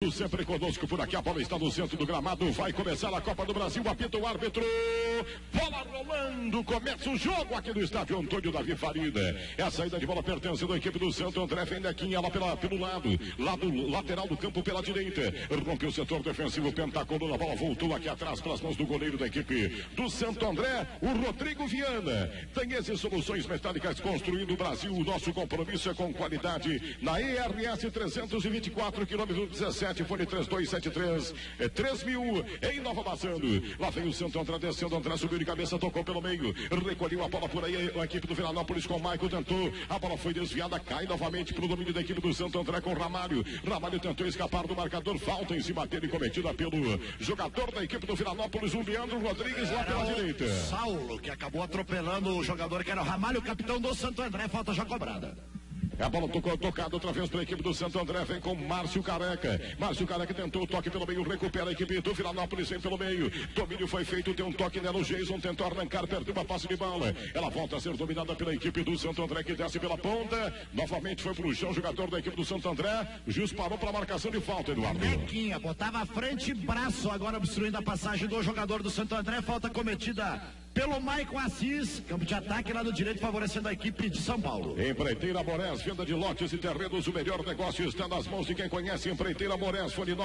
Sempre conosco por aqui, a bola está no centro do gramado, vai começar a Copa do Brasil, apita o árbitro, bola rolando, começa o jogo aqui no estádio Antônio Davi Faria. É a saída de bola pertencendo à equipe do Santo André, vem Nequinha lá pelo lado lateral do campo pela direita, rompeu o setor defensivo, Pentacolor, a bola voltou aqui atrás para as mãos do goleiro da equipe do Santo André, o Rodrigo Viana. Tem Soluções Metálicas construindo o Brasil, o nosso compromisso é com qualidade, na ERS 324, quilômetro 17, fone 3273 3000 em Nova Bassano. Lá vem o Santo André descendo, André subiu de cabeça, tocou pelo meio, recolheu a bola por aí, a equipe do Vilanópolis com o Maicon tentou, a bola foi desviada, cai novamente para o domínio da equipe do Santo André com Ramalho tentou escapar do marcador, falta em cima dele cometida pelo jogador da equipe do Vilanópolis, o Leandro Rodrigues, lá pela direita. Saulo, que acabou atropelando o jogador que era o Ramalho, capitão do Santo André, falta já cobrada. A bola tocada outra vez para a equipe do Santo André, vem com Márcio Careca tentou o toque pelo meio, recupera a equipe do Vilanópolis, vem pelo meio, domínio foi feito, tem um toque nela, o Jason tentou arrancar, perdeu uma passe de bola, ela volta a ser dominada pela equipe do Santo André, que desce pela ponta, novamente foi pro chão, jogador da equipe do Santo André, o juiz parou para a marcação de falta, Eduardo. Nequinha, botava a frente e braço, agora obstruindo a passagem do jogador do Santo André, falta cometida pelo Maicon Assis, campo de ataque lá do direito, favorecendo a equipe de São Paulo. Empreiteira Morés, venda de lotes e terrenos, o melhor negócio está nas mãos de quem conhece. Empreiteira Morés, fone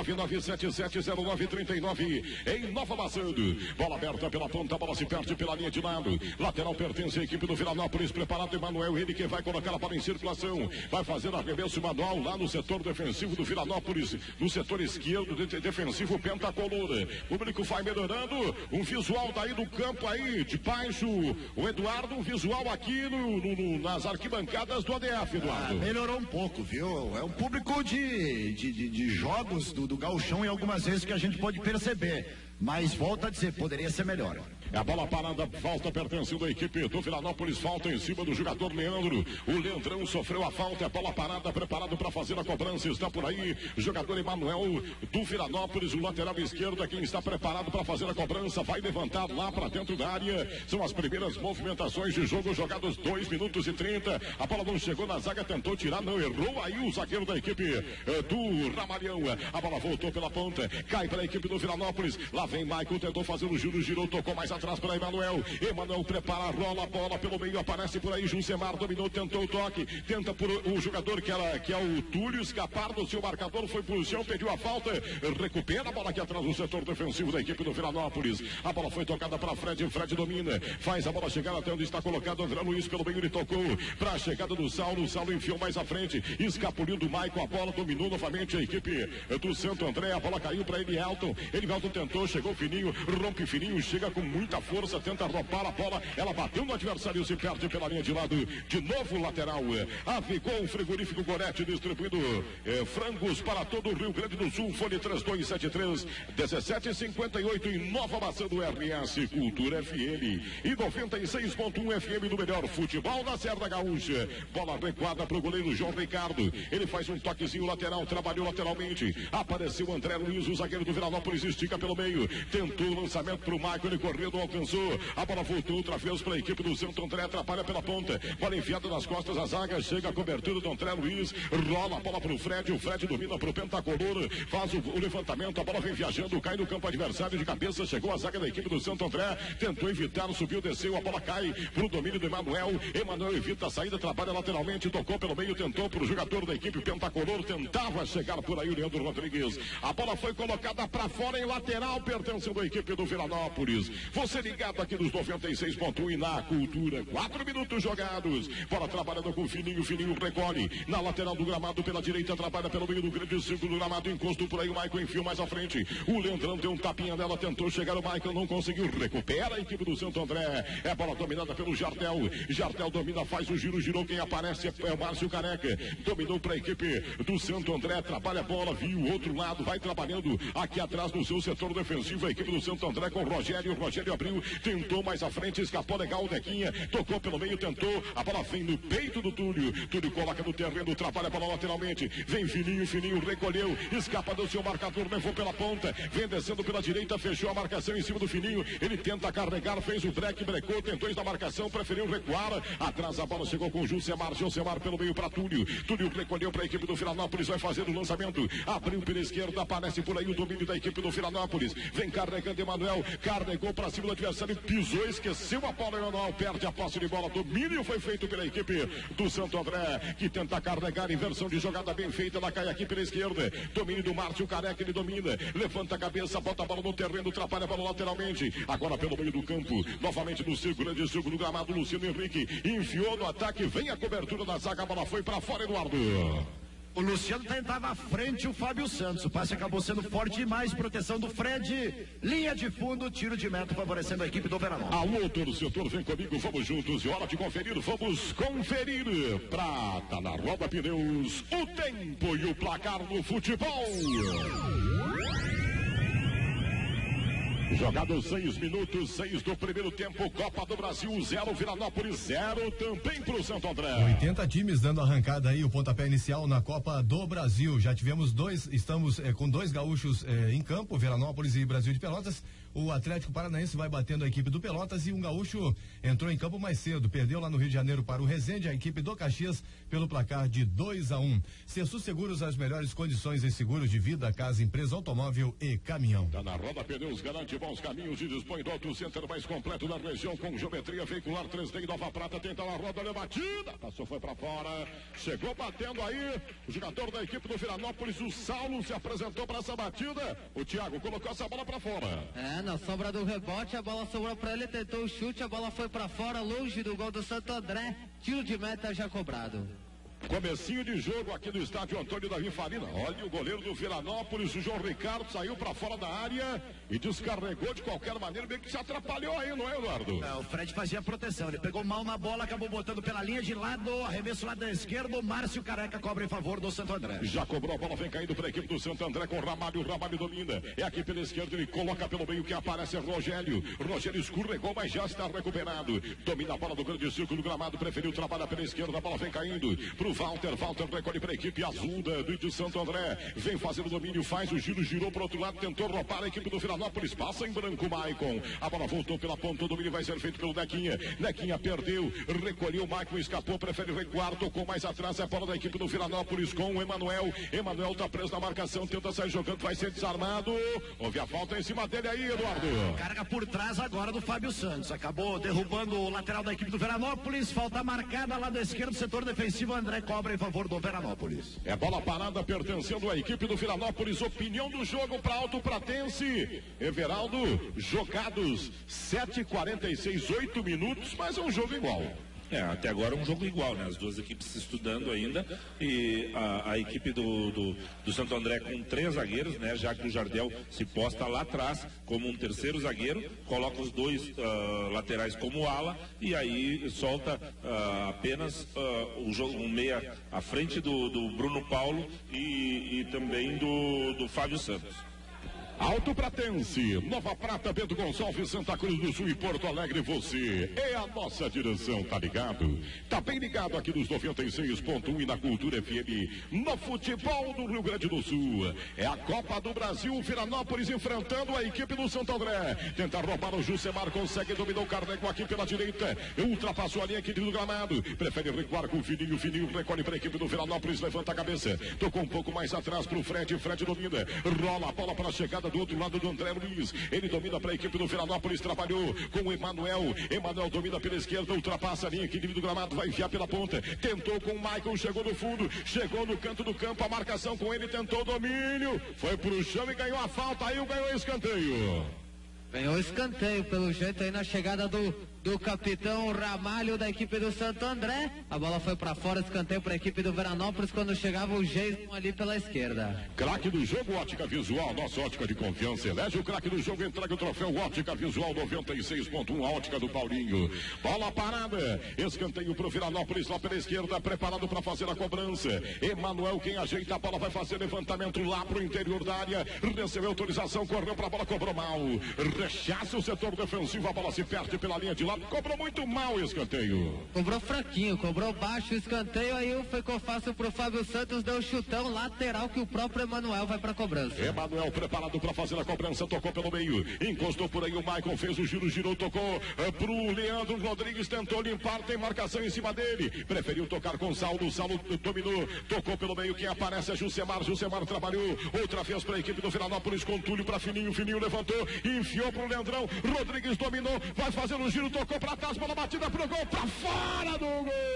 99770939 em Nova Bassano. Bola aberta pela ponta, a bola se perde pela linha de lado. Lateral pertence à equipe do Vilanópolis, preparado Emanuel, ele que vai colocar a bola em circulação. Vai fazer arremesso manual lá no setor defensivo do Vilanópolis, no setor esquerdo defensivo Pentacolor. O público vai melhorando, um visual daí do campo aí de baixo, o Eduardo, um visual aqui nas arquibancadas do ADF, Eduardo. Melhorou um pouco, viu? É um público de jogos do Gauchão e algumas vezes que a gente pode perceber. Mas volta a dizer, poderia ser melhor. A bola parada, falta pertencendo à equipe do Vilanópolis, falta em cima do jogador Leandro. O Leandrão sofreu a falta, a bola parada, preparado para fazer a cobrança, está por aí. Jogador Emanuel do Vilanópolis, o lateral esquerdo, quem está preparado para fazer a cobrança, vai levantar lá para dentro da área. São as primeiras movimentações de jogo, jogados 2 minutos e 30. A bola não chegou na zaga, tentou tirar, não errou aí o zagueiro da equipe do Ramalhão. A bola voltou pela ponta, cai para a equipe do Vilanópolis. Lá vem Maicon, tentou fazer o giro, girou, tocou mais atrás para Emanuel. Emanuel prepara, rola a bola pelo meio, aparece por aí. Jusemar dominou, tentou o toque, tenta por o jogador que é o Túlio escapar do seu marcador, foi pro chão, pediu a falta, recupera a bola aqui atrás no setor defensivo da equipe do Vilanópolis. A bola foi tocada para Fred domina, faz a bola chegar até onde está colocado André Luiz pelo meio, ele tocou para a chegada do Saulo, o Saulo enfiou mais à frente, escapuliu do Maicon, a bola dominou novamente a equipe do Santo André, a bola caiu para Elielton tentou, chegou Fininho, rompe Fininho, chega com muita força, tenta roubar a bola, ela bateu no adversário, se perde pela linha de lado, de novo lateral. Ficou um frigorífico Gorete distribuindo frangos para todo o Rio Grande do Sul, fone 3273 1758 em Nova Bassano, RS Cultura FM e 96.1 FM do melhor futebol da Serra Gaúcha. Bola recuada para o goleiro João Ricardo, ele faz um toquezinho lateral, trabalhou lateralmente, apareceu André Luiz, o zagueiro do Vilanópolis, estica pelo meio, tentou o lançamento para o Maicon, ele correu, não alcançou, a bola voltou outra vez para a equipe do Santo André, atrapalha pela ponta, bola enfiada nas costas da zaga, chega a cobertura do André Luiz, rola a bola para o Fred domina para o Pentacolor, faz o levantamento, a bola vem viajando, cai no campo adversário de cabeça, chegou a zaga da equipe do Santo André, tentou evitar, subiu, desceu, a bola cai para o domínio do Emanuel evita a saída, trabalha lateralmente, tocou pelo meio, tentou para o jogador da equipe Pentacolor, tentava chegar por aí o Leandro Rodrigues, a bola foi colocada para fora em lateral, pertencendo à equipe do Vilanópolis. Você ligado aqui nos 96.1 e na Cultura, 4 minutos jogados, bola trabalhando com o Fininho recolhe, na lateral do gramado, pela direita, trabalha pelo meio do grande círculo do gramado, encosto por aí, o Maicon enfia mais à frente, o Leandrão deu um tapinha dela, tentou chegar, o Maicon não conseguiu, recupera a equipe do Santo André, é bola dominada pelo Jartel domina, faz o giro, girou, quem aparece é o Márcio Careca, dominou para a equipe do Santo André, trabalha a bola, viu o outro lado, vai trabalhando aqui atrás no seu setor defensivo, a equipe do Santo André com o Rogério abriu, tentou mais à frente, escapou legal o Nequinha, tocou pelo meio, tentou, a bola vem no peito do Túlio, Túlio coloca no terreno, trabalha a bola lateralmente, vem Fininho recolheu, escapa do seu marcador, levou pela ponta, vem descendo pela direita, fechou a marcação em cima do Fininho, ele tenta carregar, fez o break, brecou, tentou ir na marcação, preferiu recuar, atrás a bola chegou com Jusemar pelo meio para Túlio, Túlio recolheu para a equipe do Vilanópolis, vai fazer o lançamento, abriu pela esquerda, aparece por aí o domínio da equipe do Vilanópolis, vem carregando Emanuel, carregou para cima do adversário, pisou, esqueceu a bola, Emanuel perde a posse de bola, domínio foi feito pela equipe do Santo André, que tenta carregar, inversão de jogada bem feita, ela cai aqui pela esquerda, domínio do Márcio Careca, ele domina, levanta a cabeça, bota a bola no terreno, atrapalha a bola lateralmente, agora pelo meio do campo, novamente no grande círculo do gramado, Luciano Henrique, enfiou no ataque, vem a cobertura da zaga, a bola foi para fora, Eduardo. O Luciano tentava à frente o Fábio Santos. O passe acabou sendo forte demais. Proteção do Fred. Linha de fundo, tiro de meta favorecendo a equipe do Veranópolis. Alô, torcedor, vem comigo, vamos juntos. E hora de conferir, vamos conferir. Prata na Roda Pneus. O tempo e o placar no futebol. Jogados 6 minutos, 6 do primeiro tempo, Copa do Brasil 0, Vilanópolis 0, também para o Santo André. 80 times dando arrancada aí, o pontapé inicial na Copa do Brasil. Já tivemos estamos com dois gaúchos em campo, Vilanópolis e Brasil de Pelotas. O Atlético Paranaense vai batendo a equipe do Pelotas e um gaúcho entrou em campo mais cedo, perdeu lá no Rio de Janeiro para o Resende, a equipe do Caxias, pelo placar de 2-1. Cesu Seguros, as melhores condições em seguros de vida, casa, empresa, automóvel e caminhão. Tá na Roda Pneus, garante bons caminhos e dispõe do auto center mais completo da região, com geometria veicular 3D em Nova Prata, tenta na roda, olha a batida, passou, foi pra fora, chegou batendo aí, o jogador da equipe do Vilanópolis, o Saulo, se apresentou para essa batida, o Thiago colocou essa bola pra fora. Na sombra do rebote, a bola sobrou para ele, tentou o chute, a bola foi para fora, longe do gol do Santo André, tiro de meta já cobrado. Comecinho de jogo aqui no estádio Antônio Davi Farina. Olha o goleiro do Vilanópolis, o João Ricardo, saiu para fora da área e descarregou de qualquer maneira, meio que se atrapalhou aí, não é, Eduardo? O Fred fazia proteção, ele pegou mal na bola, acabou botando pela linha de lado, arremesso lado esquerdo, Márcio Careca cobra em favor do Santo André. Já cobrou a bola, vem caindo para a equipe do Santo André com o Ramalho domina. É aqui pela esquerda, ele coloca pelo meio, que aparece Rogério escorregou, mas já está recuperado. Domina a bola do grande círculo do gramado, preferiu trabalhar pela esquerda, a bola vem caindo pro Walter recolhe para a equipe azul do Santo André, vem fazendo domínio, faz o giro, girou para o outro lado, tentou roubar a equipe do Vilanópolis, passa em branco Maicon, a bola voltou pela ponta, o domínio vai ser feito pelo Nequinha perdeu, recolheu, Maicon escapou, prefere recuar, tocou mais atrás, é a bola da equipe do Vilanópolis com o Emanuel tá preso na marcação, tenta sair jogando, vai ser desarmado, houve a falta em cima dele aí, Eduardo. Carga por trás agora do Fábio Santos, acabou derrubando o lateral da equipe do Vilanópolis, falta marcada lá do esquerdo, setor defensivo, André cobra em favor do Vilanópolis. É bola parada pertencendo à equipe do Vilanópolis, opinião do jogo para Alto Pratense. Everaldo, jogados 7:46, 8 minutos, mas é um jogo igual. Até agora é um jogo igual, né? As duas equipes se estudando ainda e a equipe do Santo André com 3 zagueiros, né? Já que o Jardel se posta lá atrás como um terceiro zagueiro, coloca os 2 laterais como ala e aí solta apenas um meia à frente do Bruno Paulo e também do Fábio Santos. Alto Pratense, Nova Prata, Bento Gonçalves, Santa Cruz do Sul e Porto Alegre, você é a nossa direção, tá ligado? Tá bem ligado aqui nos 96.1 e na Cultura FM, no futebol do Rio Grande do Sul. É a Copa do Brasil, Vilanópolis enfrentando a equipe do Santo André. Tenta roubar o Jusemar, consegue dominar o Carneco aqui pela direita, ultrapassou a linha aqui do gramado, prefere recuar com o Fininho recolhe para a equipe do Vilanópolis, levanta a cabeça, tocou um pouco mais atrás pro Fred domina, rola a bola para a chegada do outro lado do André Luiz, ele domina para a equipe do Vilanópolis, trabalhou com o Emanuel domina pela esquerda, ultrapassa a linha aqui do gramado, vai enfiar pela ponta, tentou com o Michael, chegou no fundo, chegou no canto do campo, a marcação com ele, tentou o domínio, foi pro chão e ganhou a falta, aí ganhou o escanteio. Ganhou o escanteio, pelo jeito aí na chegada do do capitão Ramalho da equipe do Santo André. A bola foi para fora, escanteio para a equipe do Veranópolis quando chegava o Jason ali pela esquerda. Craque do jogo, Ótica Visual, nossa ótica de confiança. Elege o craque do jogo, entrega o troféu Ótica Visual 96.1, a ótica do Paulinho. Bola parada, escanteio pro Veranópolis lá pela esquerda, preparado para fazer a cobrança. Emanuel, quem ajeita a bola, vai fazer levantamento lá pro interior da área. Recebeu autorização, correu pra bola, cobrou mal. Rechaça o setor defensivo, a bola se perde pela linha de lado, cobrou muito mal o escanteio. Cobrou fraquinho, cobrou baixo o escanteio, aí ficou fácil pro Fábio Santos, deu chutão lateral que o próprio Emanuel vai pra cobrança. Emanuel preparado para fazer a cobrança, tocou pelo meio, encostou por aí o Maicon, fez o giro, girou, tocou pro Leandro Rodrigues, tentou limpar, tem marcação em cima dele, preferiu tocar com Saulo, Saulo dominou, tocou pelo meio, quem aparece é Jusemar, Jusemar trabalhou, outra vez para a equipe do Veranópolis, com Túlio para Fininho, Fininho levantou, enfiou pro Leandrão, Rodrigues dominou, vai fazer o giro, tocou para trás, bola batida pro gol, para fora do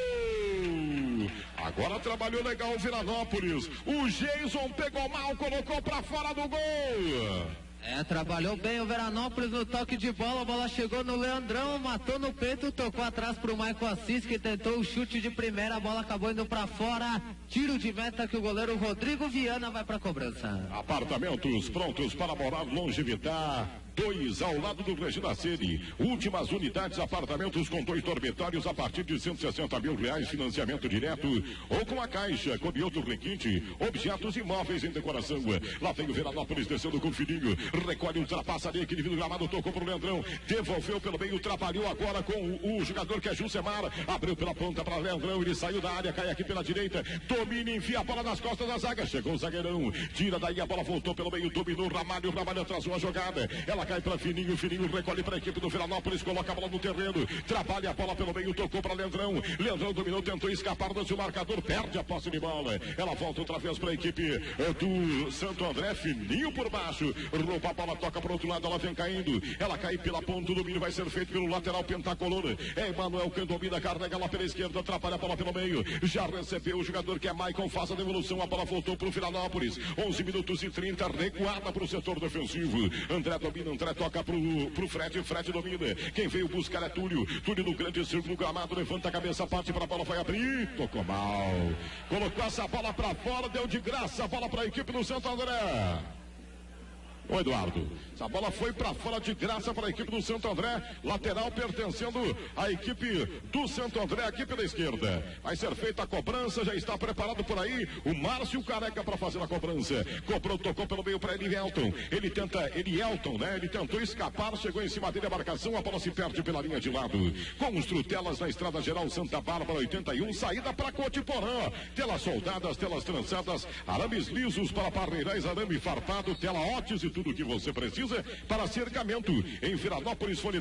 gol! Agora trabalhou legal o Veranópolis, o Jason pegou mal, colocou para fora do gol! Trabalhou bem o Veranópolis no toque de bola, a bola chegou no Leandrão, matou no peito, tocou atrás pro Maicon Assis, que tentou o chute de primeira, a bola acabou indo pra fora, tiro de meta que o goleiro Rodrigo Viana vai pra cobrança. Apartamentos prontos para morar, Longevitar 2, ao lado do Regina Ceni. Últimas unidades, apartamentos com 2 dormitórios a partir de R$160 mil, financiamento direto ou com a Caixa, com outro requinte, objetos imóveis em decoração. Lá vem o Veranópolis descendo com o Fininho, recolhe, ultrapassa ali, aquele vidro gramado, tocou pro Leandrão, devolveu pelo meio, trabalhou agora com o jogador que é Jusemar, abriu pela ponta para Leandrão, ele saiu da área, cai aqui pela direita, domina, enfia a bola nas costas da zaga, chegou o zagueirão, tira daí, a bola voltou pelo meio, dominou Ramalho, Ramalho atrasou a jogada, ela cai para Fininho, Fininho recolhe para a equipe do Veranópolis, coloca a bola no terreno, trabalha a bola pelo meio, tocou para Leandrão, Leandrão dominou, tentou escapar do seu marcador, perde a posse de bola, ela volta outra vez para a equipe do Santo André, Fininho por baixo, rouba a bola, toca para o outro lado, ela vem caindo, ela cai pela ponta, o domínio vai ser feito pelo lateral pentacolor, é Emanuel quem domina, carrega lá pela esquerda, atrapalha a bola pelo meio, já recebeu o jogador que é Maicon, faz a devolução, a bola voltou para o Veranópolis, 11 minutos e 30, recuada para o setor defensivo, André domina, André toca pro Fred, Fred domina, quem veio buscar é Túlio, Túlio no grande círculo gramado, levanta a cabeça, parte para a bola, vai abrir, tocou mal, colocou essa bola para fora, deu de graça a bola para a equipe do Santo André. Ô Eduardo, essa bola foi para fora de graça para a equipe do Santo André, lateral pertencendo à equipe do Santo André, aqui pela esquerda. Vai ser feita a cobrança, já está preparado por aí o Márcio Careca para fazer a cobrança. Cobrou, tocou pelo meio para Elielton. Ele tentou escapar, chegou em cima dele a marcação, a bola se perde pela linha de lado. Construtelas na Estrada Geral Santa Bárbara 81, saída para Cotiporã. Telas soldadas, telas trançadas, arames lisos para parreirais, arame farpado, tela ótis e tudo o que você precisa para cercamento. Em Veranópolis, fone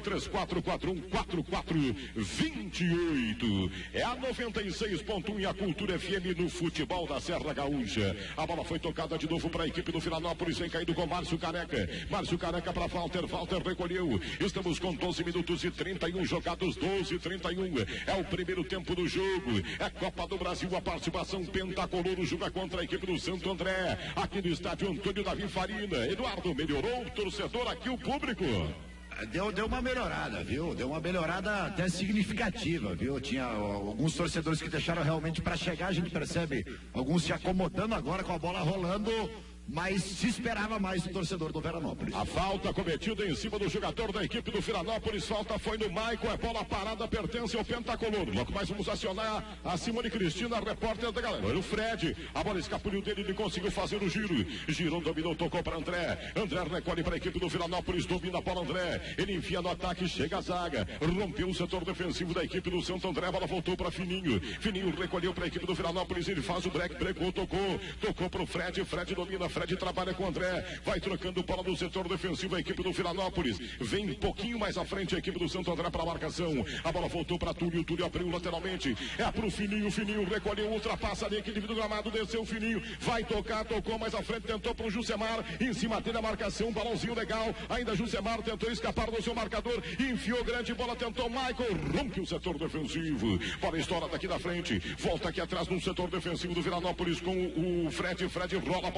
3441-4428. É a 96.1 e a Cultura FM no futebol da Serra Gaúcha. A bola foi tocada de novo para a equipe do Veranópolis, vem caindo com Márcio Careca. Márcio Careca para Walter, Walter recolheu. Estamos com 12 minutos e 31 jogados, 12:31. É o primeiro tempo do jogo. É Copa do Brasil, a participação pentacolor, joga contra a equipe do Santo André. Aqui no estádio Antônio Davi Farina. Eduardo, melhorou o torcedor aqui, o público? Deu uma melhorada, viu? Deu uma melhorada até significativa, viu? Tinha alguns torcedores que deixaram realmente para chegar, a gente percebe alguns se acomodando agora com a bola rolando, mas se esperava mais do torcedor do Veranópolis. A falta cometida em cima do jogador da equipe do Veranópolis, falta foi no Maicon, é bola parada, pertence ao pentacolor. Logo mais vamos acionar a Simone Cristina, a repórter da galera. Olha o Fred, a bola escapuliu dele, ele conseguiu fazer o giro. Girou, dominou, tocou para André. André recolhe para a equipe do Veranópolis, domina a bola André. Ele enfia no ataque, chega a zaga. Rompeu o setor defensivo da equipe do Santo André, a bola voltou para Fininho. Fininho recolheu para a equipe do Veranópolis, ele faz o break, brecou, tocou para o Fred, Fred domina, Fred trabalha com o André, vai trocando bola no setor defensivo, a equipe do Veranópolis, vem um pouquinho mais à frente a equipe do Santo André para a marcação, a bola voltou para Túlio, Túlio abriu lateralmente, é pro Fininho, Fininho recolheu, ultrapassa ali, aquele do gramado, desceu o Fininho, vai tocar, tocou mais à frente, tentou pro Jusemar, em cima dele a marcação, balãozinho legal, ainda Jusemar tentou escapar do seu marcador, enfiou grande bola, tentou Michael, rompe o setor defensivo, bola estoura daqui da frente, volta aqui atrás no setor defensivo do Veranópolis com o Fred, Fred rola a bola pro Fininho,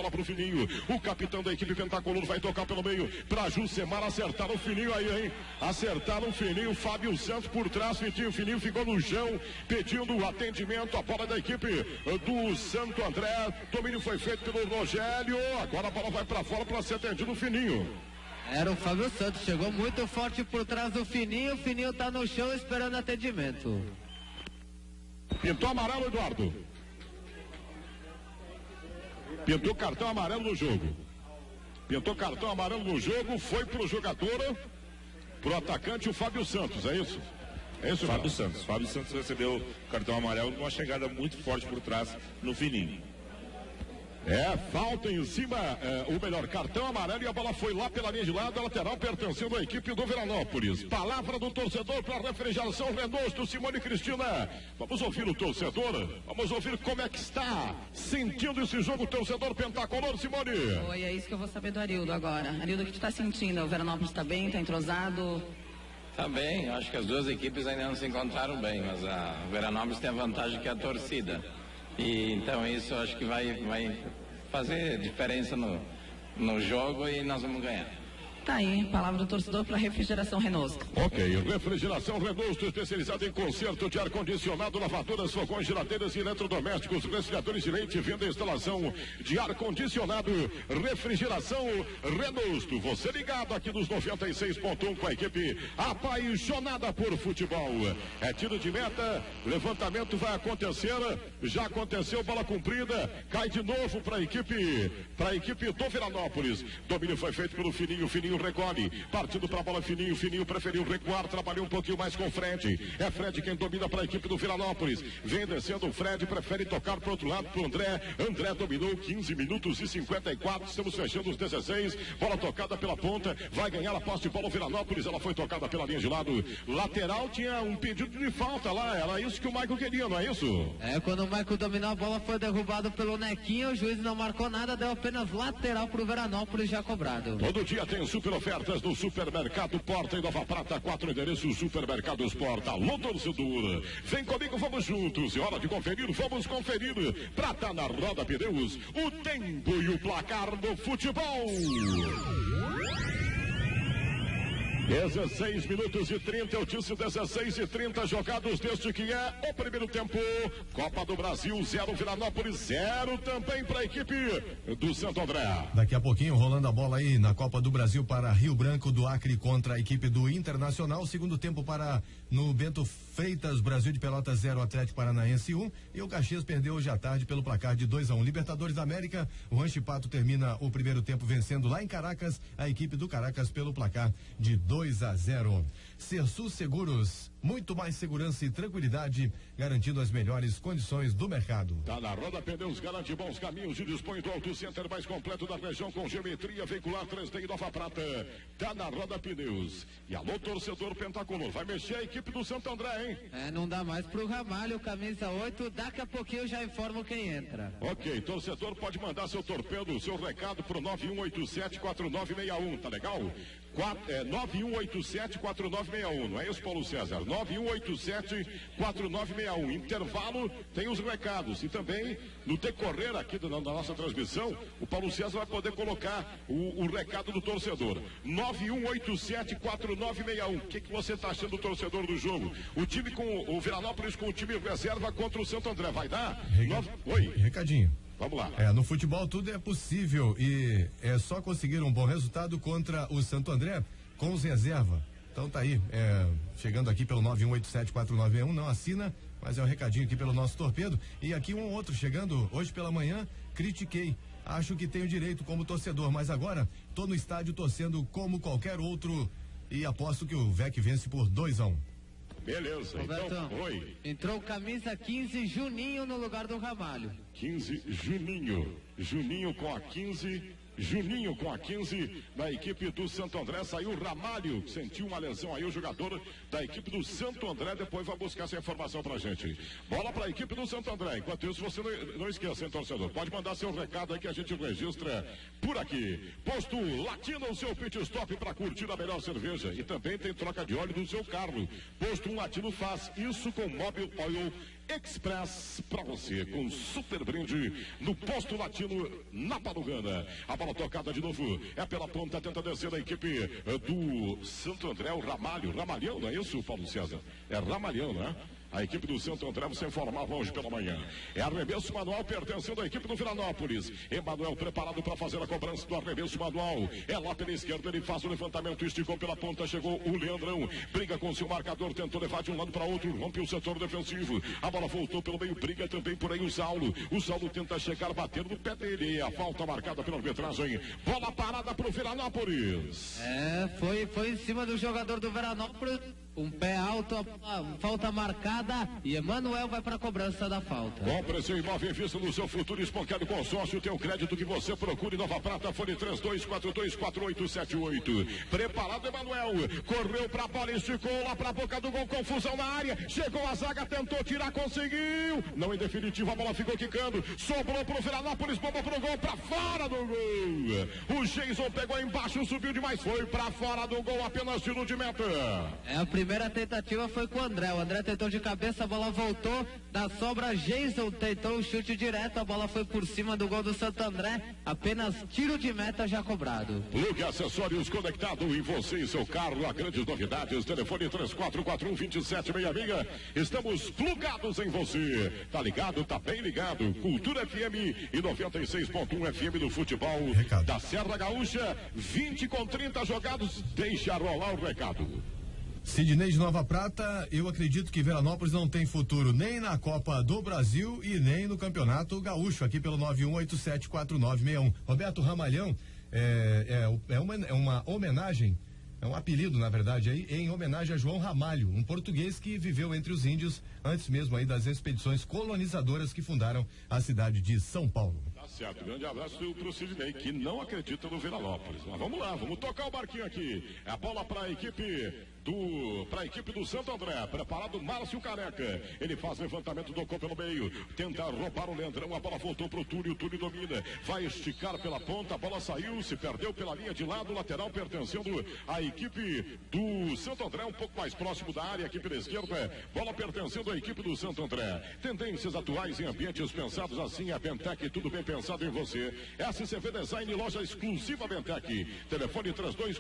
Fininho. O capitão da equipe Pentacolor vai tocar pelo meio para Jusemar. Acertaram o Fininho aí, hein? Acertaram o Fininho. Fábio Santos por trás. Fininho ficou no chão pedindo o atendimento. A bola da equipe do Santo André. Domínio foi feito pelo Rogério. Agora a bola vai para fora para ser atendido o Fininho. Era o Fábio Santos, chegou muito forte por trás do Fininho. O Fininho tá no chão esperando atendimento. Pintou amarelo, Eduardo. Pintou cartão amarelo no jogo. Pintou cartão amarelo no jogo. Foi pro jogador, pro atacante, o Fábio Santos, é isso? É isso, Fábio Santos. Fábio Santos recebeu cartão amarelo com uma chegada muito forte por trás no Fininho. Falta em cima, o melhor, cartão amarelo, e a bola foi lá pela linha de lado, a lateral pertencendo à equipe do Veranópolis. Palavra do torcedor para refrigeração Renosto, Simone Cristina. Vamos ouvir o torcedor, vamos ouvir como é que está sentindo esse jogo, o torcedor Pentacolor, Simone. Oi, é isso que eu vou saber do Arildo agora. Arildo, o que tu tá sentindo? O Veranópolis está bem, está entrosado? Tá bem, acho que as duas equipes ainda não se encontraram bem, mas a Veranópolis tem a vantagem que é a torcida. E então isso acho que vai fazer diferença no jogo e nós vamos ganhar. Tá aí, palavra do torcedor para refrigeração Renosto. Ok, refrigeração Renosto, especializada em conserto de ar-condicionado, lavadoras, fogões, geladeiras e eletrodomésticos, resfriadores de leite, venda e instalação de ar-condicionado, refrigeração Renosto. Você ligado aqui nos 96.1 com a equipe apaixonada por futebol. É tiro de meta, levantamento vai acontecer, já aconteceu, bola cumprida, cai de novo para a equipe do Veranópolis. Domínio foi feito pelo Fininho recolhe, partindo para a bola Fininho preferiu recuar, trabalhou um pouquinho mais com o Fred. É Fred quem domina para a equipe do Veranópolis. Vem descendo o Fred, prefere tocar para o outro lado pro André. André dominou 15 minutos e 54. Estamos fechando os 16. Bola tocada pela ponta, vai ganhar a posse de bola o Veranópolis. Ela foi tocada pela linha de lado. Lateral tinha um pedido de falta lá. Era isso que o Maicon queria, não é isso? Quando o Maicon dominou a bola, foi derrubado pelo Nequinho. O juiz não marcou nada, deu apenas lateral pro Veranópolis, já cobrado. Todo dia tem super ofertas no Supermercado Porta em Nova Prata, 4 endereços, Supermercados Porta. Alô, torcedor, vem comigo, vamos juntos. É hora de conferir, vamos conferir. Prata na Roda Pneus, o tempo e o placar do futebol. 16 minutos e 30, eu disse 16 e 30 jogados deste que é o primeiro tempo. Copa do Brasil 0, Veranópolis 0 também para a equipe do Santo André. Daqui a pouquinho rolando a bola aí na Copa do Brasil para Rio Branco do Acre contra a equipe do Internacional. Segundo tempo para no Bento Freitas, Brasil de Pelotas 0, Atlético Paranaense 1. E o Caxias perdeu hoje à tarde pelo placar de 2-1. Libertadores da América, o Rancho Pato termina o primeiro tempo vencendo lá em Caracas a equipe do Caracas pelo placar de 2-0. Cersu Seguros, muito mais segurança e tranquilidade, garantindo as melhores condições do mercado. Tá na Roda Pneus, garante bons caminhos e dispõe do auto center mais completo da região com geometria veicular 3D em Nova Prata. Tá na Roda Pneus. E alô, torcedor Pentacolor, vai mexer a equipe do Santo André, hein? Não dá mais pro Ramalho, camisa 8, daqui a pouquinho eu já informo quem entra. Ok, torcedor pode mandar seu torpedo, seu recado pro 91874961, tá legal? 91874961, não é isso, Paulo César? 91874961. Intervalo, tem os recados. E também, no decorrer aqui da nossa transmissão, o Paulo César vai poder colocar o recado do torcedor. 91874961. O que você está achando do torcedor do jogo? O time com o Veranópolis com o time reserva contra o Santo André. Vai dar? Oi. Recadinho. Vamos lá. No futebol tudo é possível e é só conseguir um bom resultado contra o Santo André com os reserva. Então tá aí, chegando aqui pelo 91874961, não assina, mas é um recadinho aqui pelo nosso torpedo. E aqui um outro chegando hoje pela manhã, critiquei. Acho que tenho direito como torcedor, mas agora tô no estádio torcendo como qualquer outro e aposto que o VEC vence por 2-1. Beleza, Robertão, então, oi. Entrou camisa 15, Juninho no lugar do Ramalho. 15, Juninho com a 15, da equipe do Santo André. Saiu Ramalho, sentiu uma lesão aí, o jogador da equipe do Santo André. Depois vai buscar essa informação pra gente. Bola pra equipe do Santo André. Enquanto isso, você não esqueça, hein, torcedor? Pode mandar seu recado aí que a gente registra por aqui. Posto Latino, o seu pit stop pra curtir a melhor cerveja. E também tem troca de óleo do seu carro. Posto Latino faz isso com Mobil Oil Express para você, com super brinde no posto latino na Palugana. A bola tocada de novo, é pela ponta, tenta descer a equipe do Santo André, o Ramalhão, não é isso, Paulo César? É Ramalhão, né? A equipe do Santo André você informava hoje pela manhã. É arremesso manual pertencendo à equipe do Viranópolis. Emanuel preparado para fazer a cobrança do arremesso manual. É lá pela esquerda, ele faz o levantamento, esticou pela ponta, chegou o Leandrão. Briga com seu marcador, tentou levar de um lado para outro, rompe o setor defensivo. A bola voltou pelo meio, briga também por aí o Saulo. O Saulo tenta chegar, bater no pé dele. A falta marcada pela arbitragem. Bola parada para o Viranópolis. Foi em cima do jogador do Viranópolis. Um pé alto, a falta marcada e Emanuel vai para a cobrança da falta. Compre seu imóvel em vista no seu futuro Esponcado Consórcio, tem o crédito que você procure. Nova Prata, fone 32424878. Preparado Emanuel, correu para a bola, esticou lá para a boca do gol, confusão na área, chegou a zaga, tentou tirar, conseguiu, não em definitivo, a bola ficou quicando, sobrou pro Viranópolis, bomba pro gol, para fora do gol. O Jason pegou embaixo, subiu demais, foi para fora do gol, apenas tiro de meta. A primeira tentativa foi com o André tentou de cabeça, a bola voltou, da sobra Jason tentou o chute direto, a bola foi por cima do gol do Santo André, apenas tiro de meta já cobrado. Luke Acessórios conectado em você e seu carro, a grandes novidades, telefone 3441-2766, estamos plugados em você, tá ligado, tá bem ligado, Cultura FM e 96.1 FM do futebol da Serra Gaúcha, 20/30 jogados, deixa rolar o recado. Sidney de Nova Prata, eu acredito que Veranópolis não tem futuro nem na Copa do Brasil e nem no Campeonato Gaúcho, aqui pelo 91874961. Roberto Ramalhão é uma homenagem, é um apelido, na verdade, aí, em homenagem a João Ramalho, um português que viveu entre os índios antes mesmo aí das expedições colonizadoras que fundaram a cidade de São Paulo. Tá certo, grande abraço pro Sidney, que não acredita no Veranópolis. Mas vamos lá, vamos tocar o barquinho aqui. É a bola para a equipe do Santo André, preparado Márcio Careca, ele faz levantamento, tocou pelo meio, tenta roubar o Leandrão, a bola voltou pro Túlio, o Túlio domina, vai esticar pela ponta, a bola saiu, se perdeu pela linha de lado, lateral pertencendo à equipe do Santo André, um pouco mais próximo da área, aqui pela esquerda, bola pertencendo à equipe do Santo André. Tendências atuais em ambientes pensados assim, a Bentec, tudo bem pensado em você. SCV Design, loja exclusiva Bentec, telefone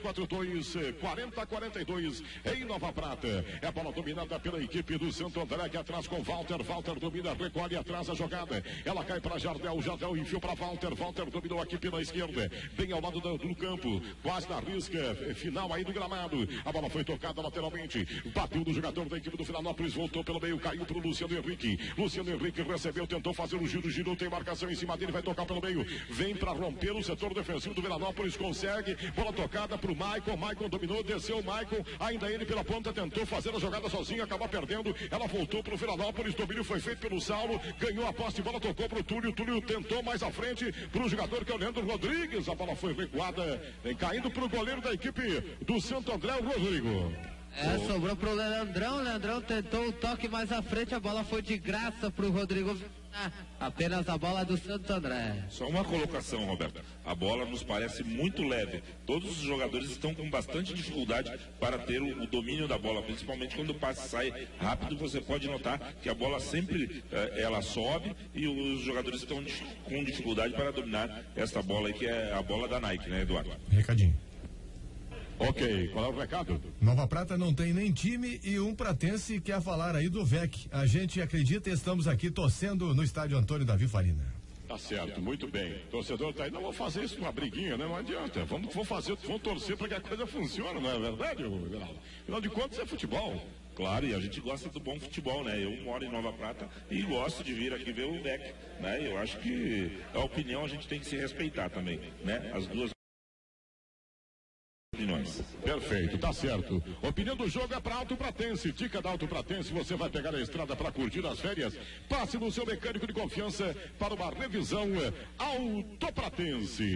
3242-4042, em Nova Prata. É a bola dominada pela equipe do Santo André, que atrás com Walter domina, recolhe atrás a jogada, ela cai para Jardel enfiou para Walter dominou aqui pela esquerda, bem ao lado do campo, quase na risca final aí do gramado, a bola foi tocada lateralmente, bateu do jogador da equipe do Viranópolis, voltou pelo meio, caiu pro Luciano Henrique recebeu, tentou fazer o giro, tem marcação em cima dele, vai tocar pelo meio, vem para romper o setor defensivo do Viranópolis, consegue, bola tocada pro Maicon dominou, desceu o Maicon, ainda ele pela ponta tentou fazer a jogada sozinho, acabou perdendo, ela voltou pro Viranópolis, domínio foi feito pelo Saulo, ganhou a posse de bola, tocou pro Túlio tentou mais à frente pro jogador que é o Leandro Rodrigues, a bola foi recuada, caindo pro goleiro da equipe do Santo André, o Rodrigo. Sobrou pro Leandrão tentou o toque mais à frente, a bola foi de graça pro Rodrigo, apenas a bola do Santo André. Só uma colocação, Roberto, a bola nos parece muito leve, todos os jogadores estão com bastante dificuldade para ter o domínio da bola, principalmente quando o passe sai rápido, você pode notar que a bola sempre ela sobe e os jogadores estão com dificuldade para dominar essa bola aí, que é a bola da Nike, né, Eduardo? Recadinho. Ok, qual é o recado? Nova Prata não tem nem time e um pratense quer falar aí do VEC. A gente acredita e estamos aqui torcendo no estádio Antônio Davi Farina. Tá certo, muito bem. Torcedor tá aí, não vou fazer isso numa briguinha, né? Não adianta. Vamos torcer para que a coisa funcione, não é verdade, Geraldo? Afinal de contas é futebol. Claro, e a gente gosta do bom futebol, né? Eu moro em Nova Prata e gosto de vir aqui ver o VEC, né? Eu acho que a opinião a gente tem que se respeitar também, né? As duas opiniões. Perfeito, tá certo. Opinião do jogo é para Alto Pratense. Dica da Alto Pratense, você vai pegar a estrada para curtir as férias. Passe no seu mecânico de confiança para uma revisão Alto Pratense.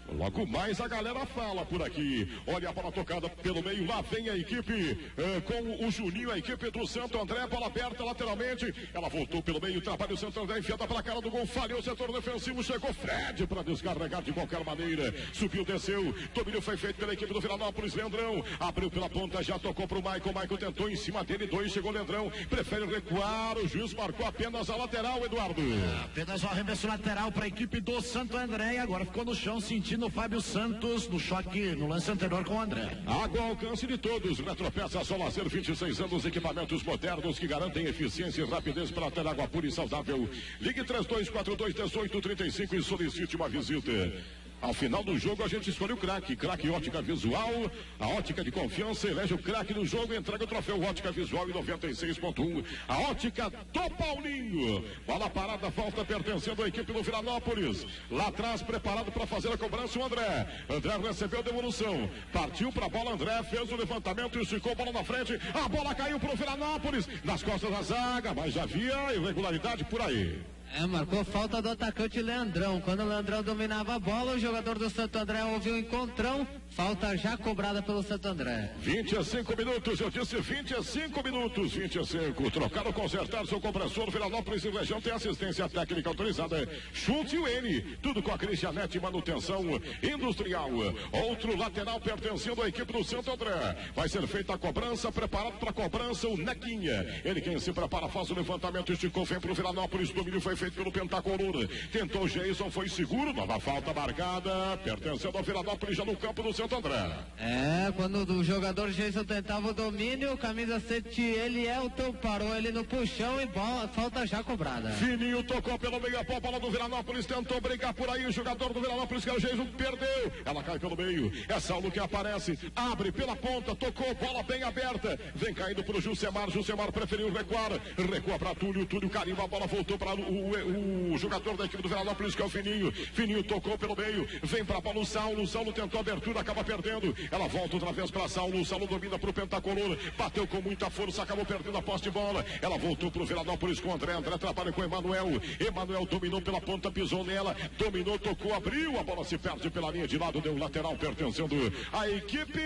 Logo mais a galera fala por aqui. Olha a bola tocada pelo meio. Lá vem a equipe com o Juninho, a equipe do Santo André. Bola aberta lateralmente. Ela voltou pelo meio. Trabalha o Santo André. Enfiada para a cara do gol. Falhou o setor defensivo. Chegou Fred para descarregar de qualquer maneira. Subiu, desceu. Domínio foi feito pela equipe do Viranópolis. Leandrão abriu pela ponta. Já tocou para o Maicon. Maicon tentou em cima dele. 2. Chegou Leandrão. Prefere recuar. O juiz marcou apenas a lateral, Eduardo. Apenas um arremesso lateral para a equipe do Santo André. E agora ficou no chão sentindo o Fábio Santos no choque no lance anterior com o André. Água ao alcance de todos. Retropeça Sol Lazer, 26 anos, equipamentos modernos que garantem eficiência e rapidez para ter água pura e saudável. Ligue 3242-1835 e solicite uma visita. Ao final do jogo a gente escolhe o craque. Craque Ótica Visual, a ótica de confiança, elege o craque do jogo, entrega o troféu Ótica Visual em 96.1. A ótica do Paulinho. Bola parada, falta pertencendo à equipe do Viranópolis. Lá atrás, preparado para fazer a cobrança o André. André recebeu a devolução. Partiu para a bola, André fez o levantamento, esticou a bola na frente. A bola caiu para o Viranópolis, nas costas da zaga, mas havia irregularidade por aí. Marcou falta do atacante Leandrão. Quando o Leandrão dominava a bola, o jogador do Santo André ouviu um encontrão. Falta já cobrada pelo Santo André. 25 minutos, eu disse 25 minutos, 25. Trocaram, consertar seu compressor. Viranópolis e região tem assistência técnica autorizada. Chute o N, tudo com a Cristianete Manutenção Industrial. Outro lateral pertencendo à equipe do Santo André. Vai ser feita a cobrança, preparado para a cobrança o Nequinha. Ele quem se prepara, faz o levantamento, esticou, vem para o Viranópolis. Domínio foi feito pelo Pentacolor. Tentou o Jason, foi seguro. Nova falta marcada, pertencendo ao Viranópolis já no campo do Santo André. Quando o jogador Jason tentava o domínio, camisa 7, Elielton parou ele no puxão e bola, falta já cobrada. Fininho tocou pelo meio, a bola do Viranópolis, tentou brigar por aí, o jogador do Viranópolis, que é o Jason, perdeu. Ela cai pelo meio, é Saulo que aparece, abre pela ponta, tocou, bola bem aberta, vem caindo pro Jusemar, Jusemar preferiu recuar, recua para Túlio, Túlio carimba, a bola voltou para o jogador da equipe do Viranópolis, que é o Fininho. Fininho tocou pelo meio, vem para a bola o Saulo, Saulo tentou abertura, acaba perdendo, ela volta outra vez para Saulo, Saulo domina pro Pentacolor, bateu com muita força, acabou perdendo a posse de bola, ela voltou pro Viranópolis com o André, André trabalha com o Emanuel, Emanuel dominou pela ponta, pisou nela, dominou, tocou, abriu, a bola se perde pela linha de lado, deu lateral pertencendo à equipe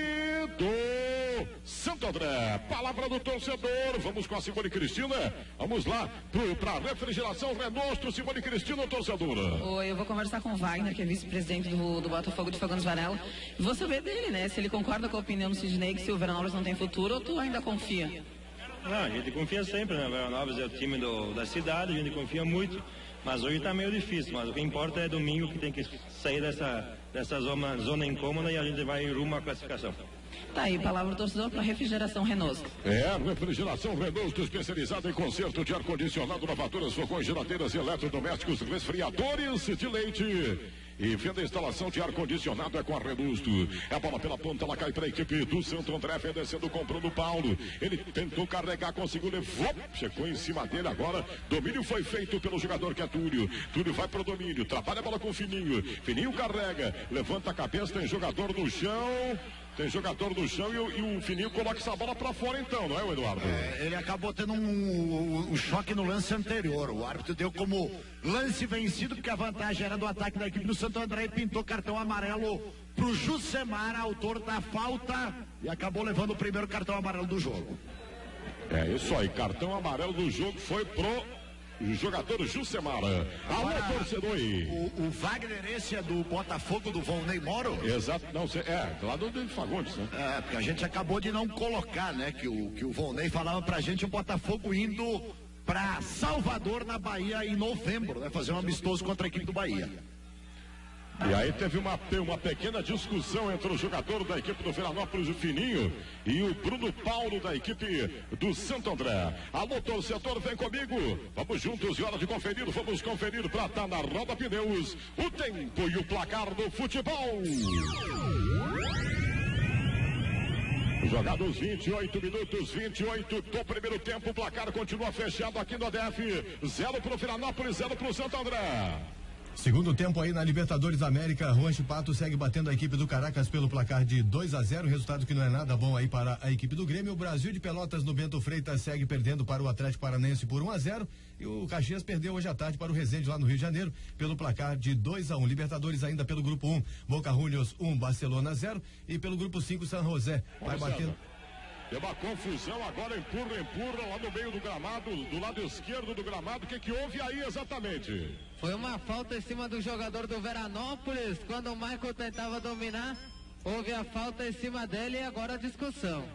do Santo André. Palavra do torcedor, vamos com a Simone Cristina, vamos lá para refrigeração Renault, Simone Cristina, torcedora. Oi, eu vou conversar com o Wagner, que é vice-presidente do Botafogo de Fogão dos Varela. Vou saber dele, né? Se ele concorda com a opinião do Sidney, que se o Veranópolis não tem futuro, ou tu ainda confia? Não, a gente confia sempre, né? O Veranópolis é o time da cidade, a gente confia muito. Mas hoje está meio difícil, mas o que importa é domingo, que tem que sair dessa zona incômoda e a gente vai rumo à classificação. Tá aí, palavra do torcedor para refrigeração Renault. Refrigeração Renault, especializada em conserto de ar-condicionado, lavaturas, fogões, geladeiras, eletrodomésticos, resfriadores de leite. E venda a instalação de ar-condicionado é com a Renusto. A bola pela ponta, ela cai para a equipe do Santo André, descendo, comprando o Paulo. Ele tentou carregar, conseguiu, levou, chegou em cima dele agora. Domínio foi feito pelo jogador que é Túlio. Túlio vai pro domínio, trabalha a bola com o Fininho. Fininho carrega, levanta a cabeça, tem jogador no chão. Tem jogador no chão e o Fininho coloca essa bola pra fora então, não é, o Eduardo? Ele acabou tendo um choque no lance anterior. O árbitro deu como lance vencido, porque a vantagem era do ataque da equipe do Santo André e pintou cartão amarelo pro Jusemar, autor da falta, e acabou levando o primeiro cartão amarelo do jogo. É isso aí, cartão amarelo do jogo foi pro jogador Jusemar. Alô, torcedor aí. O Wagner, esse é do Botafogo, do Volney Moro? Exato, não, lá do Fagundes, né? Porque a gente acabou de não colocar, né? Que o Volney falava pra gente o Botafogo indo pra Salvador, na Bahia, em novembro, né? Fazer um amistoso contra a equipe do Bahia. E aí teve uma pequena discussão entre o jogador da equipe do Veranópolis, o Fininho, e o Bruno Paulo da equipe do Santo André. Alô, torcedor, vem comigo. Vamos juntos e hora de conferir. Vamos conferir para estar na Roda Pneus o tempo e o placar do futebol. Jogados 28 minutos, 28 do primeiro tempo. O placar continua fechado aqui no ADF. 0 para o Veranópolis, 0 para o Santo André. Segundo tempo aí na Libertadores da América, Juan Chipato segue batendo a equipe do Caracas pelo placar de 2-0, resultado que não é nada bom aí para a equipe do Grêmio. O Brasil de Pelotas no Bento Freitas segue perdendo para o Atlético Paranaense por 1-0 e o Caxias perdeu hoje à tarde para o Resende lá no Rio de Janeiro pelo placar de 2-1. Libertadores ainda pelo grupo 1, Boca Juniors 1, Barcelona 0 e pelo grupo 5, San José vai batendo. Tem uma confusão agora, empurra lá no meio do gramado, do lado esquerdo do gramado. O que houve aí exatamente? Foi uma falta em cima do jogador do Veranópolis. Quando o Michael tentava dominar, houve a falta em cima dele e agora a discussão.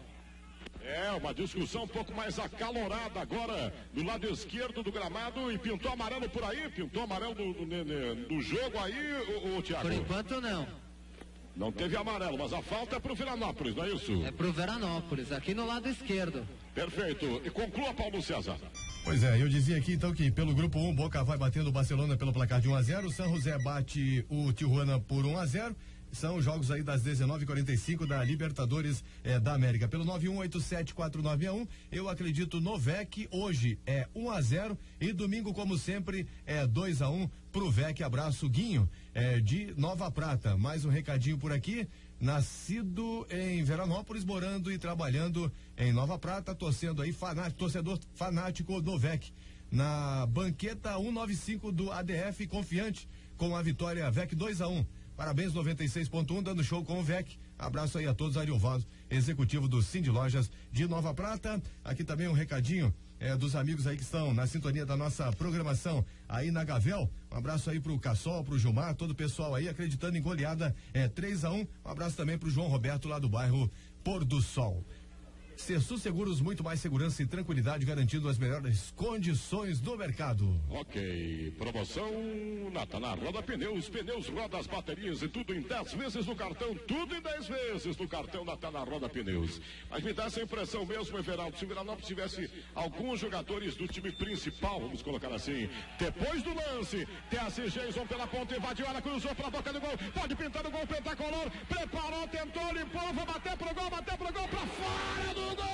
É, uma discussão um pouco mais acalorada agora do lado esquerdo do gramado e pintou amarelo por aí? Pintou amarelo no jogo aí, o Thiago? Por enquanto não. Não teve amarelo, mas a falta é pro Veranópolis, não é isso? É pro Veranópolis, aqui no lado esquerdo. Perfeito. E conclua, Paulo César. Pois é, eu dizia aqui então que pelo grupo 1, Boca vai batendo o Barcelona pelo placar de 1-0, San José bate o Tijuana por 1-0. São jogos aí das 19h45 da Libertadores da América. Pelo 91874961, eu acredito no VEC. Hoje é 1-0 e domingo, como sempre, é 2-1 pro VEC. Abraço, Guinho, de Nova Prata. Mais um recadinho por aqui. Nascido em Veranópolis, morando e trabalhando em Nova Prata, torcendo aí, torcedor fanático do VEC. Na banqueta 195 do ADF, confiante com a vitória VEC 2-1. Parabéns, 96.1, dando show com o VEC. Abraço aí a todos, Ariovaldo, executivo do Cindy Lojas de Nova Prata. Aqui também um recadinho dos amigos aí que estão na sintonia da nossa programação aí na Gavel. Um abraço aí pro Cassol, pro Gilmar, todo o pessoal aí acreditando em goleada 3-1. Um abraço também pro João Roberto lá do bairro Pôr do Sol. Cersu Seguros, muito mais segurança e tranquilidade, garantindo as melhores condições do mercado. Ok, promoção na Roda Pneus, rodas, baterias e tudo em 10 vezes no cartão, tudo em 10 vezes no cartão na Roda Pneus. Mas me dá essa impressão mesmo, Everaldo, se o Veranópolis tivesse alguns jogadores do time principal, vamos colocar assim, depois do lance, TS Jason pela ponta, invadiu, ela cruzou pra boca do gol, pode pintar o gol, pentacolor, preparou, tentou, limpou, vai bater pro gol, pra fora do gol!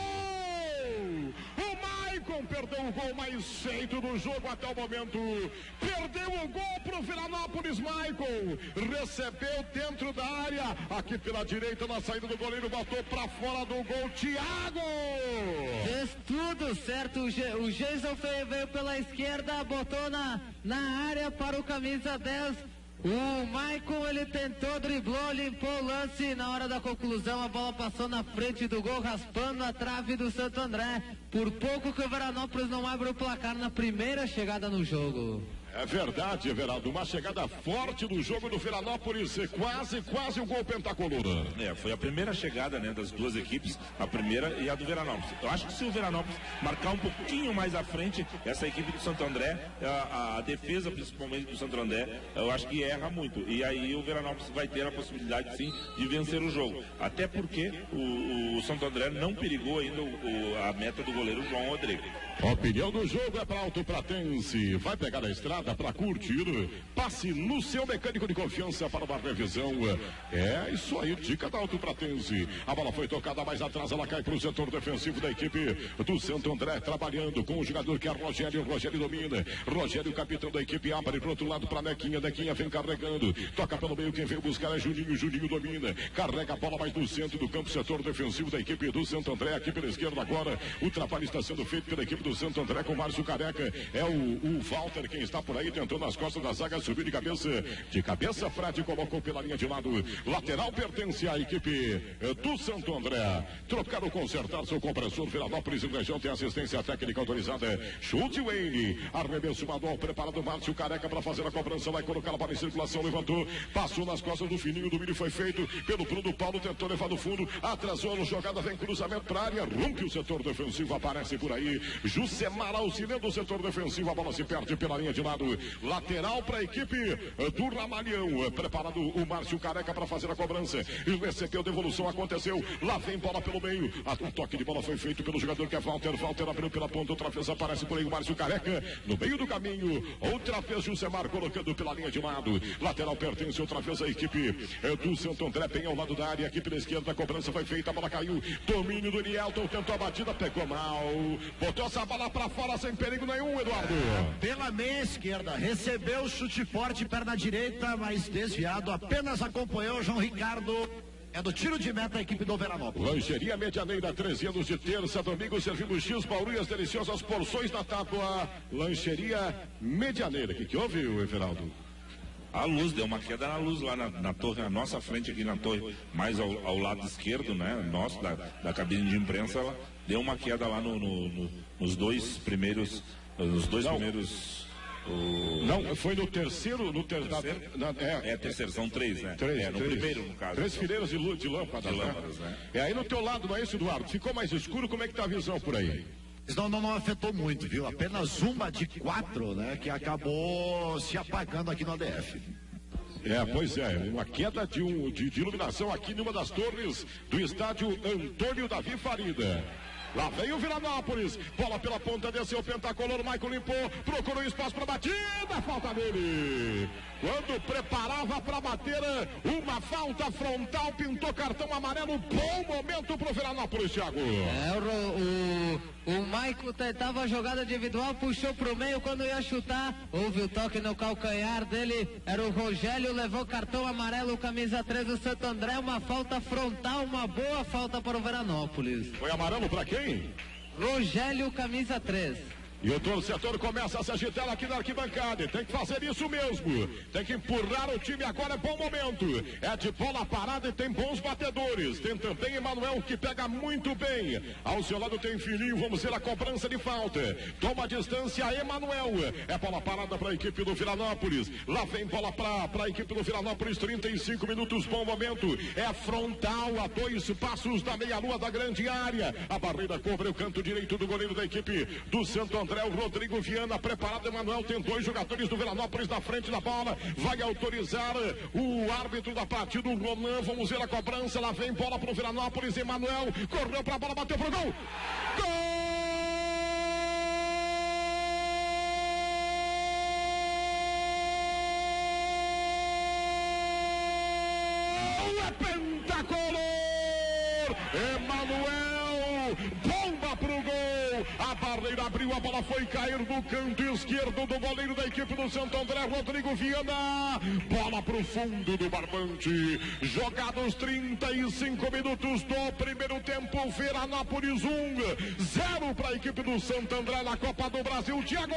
O Maicon perdeu o gol mais feito do jogo até o momento. Perdeu o gol pro Veranópolis, Maicon. Recebeu dentro da área. Aqui pela direita, na saída do goleiro, botou pra fora do gol, Thiago. Fez tudo certo. O Jason veio pela esquerda, botou na área para o camisa 10. O Maicon, ele tentou, driblou, limpou o lance e na hora da conclusão a bola passou na frente do gol, raspando a trave do Santo André. Por pouco que o Veranópolis não abre o placar na primeira chegada no jogo. É verdade, Everaldo, uma chegada forte do jogo do Veranópolis, quase um gol pentacolor. Foi a primeira chegada, né, das duas equipes, a primeira e a do Veranópolis. Eu acho que se o Veranópolis marcar um pouquinho mais à frente, essa equipe do Santo André, a defesa principalmente do Santo André, eu acho que erra muito. E aí o Veranópolis vai ter a possibilidade, sim, de vencer o jogo. Até porque o Santo André não perigou ainda a meta do goleiro João Rodrigo. A opinião do jogo é para Auto Pratense. Vai pegar a estrada para curtir. Passe no seu mecânico de confiança para uma revisão. É isso aí, dica da Auto Pratense. A bola foi tocada mais atrás, ela cai para o setor defensivo da equipe do Santo André, trabalhando com o jogador que é Rogério. Rogério domina. Rogério, capitão da equipe, abre para o outro lado para Nequinha. Nequinha vem carregando. Toca pelo meio, quem veio buscar é Juninho. Juninho domina. Carrega a bola mais no centro do campo, setor defensivo da equipe do Santo André. Aqui pela esquerda agora. O trabalho está sendo feito pela equipe do Santo André com o Márcio Careca. É o Walter quem está por aí, tentou nas costas da zaga, subiu de cabeça, Fred colocou pela linha de lado. Lateral pertence à equipe do Santo André. Trocar ou consertar seu compressor, Veranópolis e região tem assistência técnica autorizada. Chute Wayne, arremesso manual preparado, Márcio Careca para fazer a cobrança, vai colocar a bola em circulação, levantou, passou nas costas do Fininho, do Mini foi feito pelo Bruno Paulo, tentou levar no fundo, atrasou a jogada, vem cruzamento para a área, rompe o setor defensivo, aparece por aí, Jusemar auxiliando o setor defensivo, a bola se perde pela linha de lado, lateral para a equipe do Ramalhão, preparado o Márcio Careca para fazer a cobrança, e recebeu, devolução aconteceu, lá vem bola pelo meio, o toque de bola foi feito pelo jogador que é Walter abriu pela ponta, outra vez aparece por aí o Márcio Careca, no meio do caminho, outra vez Jusemar colocando pela linha de lado, lateral pertence outra vez a equipe do Santo André, bem ao lado da área, equipe da esquerda, a cobrança foi feita, a bola caiu, domínio do Nielton, tentou a batida, pegou mal, botou essa bola para fora sem perigo nenhum, Eduardo. Pela meia esquerda, esquerda. Recebeu chute forte, perna direita, mas desviado. Apenas acompanhou o João Ricardo. É do tiro de meta a equipe do Veranópolis. Lancheria Medianeira, 13 anos de terça, domingo, servindo X, bauru e as deliciosas porções na tábua. Lancheria Medianeira. O que houve, Everaldo? A luz, deu uma queda na luz lá na torre, na nossa frente aqui na torre, mais ao lado esquerdo, né, nosso, da cabine de imprensa, ela deu uma queda lá nos dois primeiros, Não, foi no terceiro, terceiro, são três, né? No primeiro, no caso. 3 fileiras de lâmpadas, né? É aí no teu lado, não é isso, Eduardo? Ficou mais escuro, como é que tá a visão por aí? Não afetou muito, viu? Apenas uma de 4, né? Que acabou se apagando aqui no ADF. Pois é, uma queda de iluminação aqui numa das torres do estádio Antônio Davi Farida. Lá vem o Veranópolis, bola pela ponta, desceu o pentacolor, o Maicon limpou, procurou espaço para batida, falta dele. Quando preparava para bater, uma falta frontal, pintou cartão amarelo, bom momento pro Veranópolis, Thiago. O Maicon tentava a jogada individual, puxou pro meio, quando ia chutar, houve o toque no calcanhar dele, era o Rogério, levou cartão amarelo, camisa 3 do Santo André, uma falta frontal, uma boa falta para o Veranópolis. Foi amarelo para quem? Rogério, camisa 3. E o torcedor começa a se agitar aqui na arquibancada. Tem que fazer isso mesmo. Tem que empurrar o time agora, é bom momento. É de bola parada e tem bons batedores. Tem também Emanuel que pega muito bem. Ao seu lado tem Filhinho, vamos ver a cobrança de falta. Toma a distância, Emanuel. É bola parada para a equipe do Veranópolis. Lá vem bola para a equipe do Veranópolis, 35 minutos, bom momento. É frontal a 2 passos da meia-lua da grande área. A barreira cobre o canto direito do goleiro da equipe do Santo André. O Rodrigo Viana, preparado, Emanuel, tem 2 jogadores do Veranópolis na frente da bola, vai autorizar o árbitro da partida, o Ronan, vamos ver a cobrança, lá vem bola pro Veranópolis, Emanuel, correu pra bola, bateu pro gol, gol! É pentacolor! Emanuel, bomba pro gol! A barreira abriu, a bola foi cair no canto esquerdo do goleiro da equipe do Santo André, Rodrigo Viana. Bola pro fundo do barbante. Jogados 35 minutos do primeiro tempo. Veranópolis 1-0 para a equipe do Santo André na Copa do Brasil. Thiago!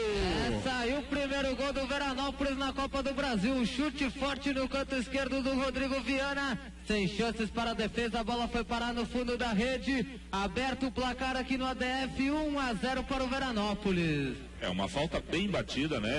Saiu o primeiro gol do Veranópolis na Copa do Brasil. Um chute forte no canto esquerdo do Rodrigo Viana. Sem chances para a defesa, a bola foi parar no fundo da rede. Aberto o placar aqui no ADF, 1-0 para o Veranópolis. É uma falta bem batida, né?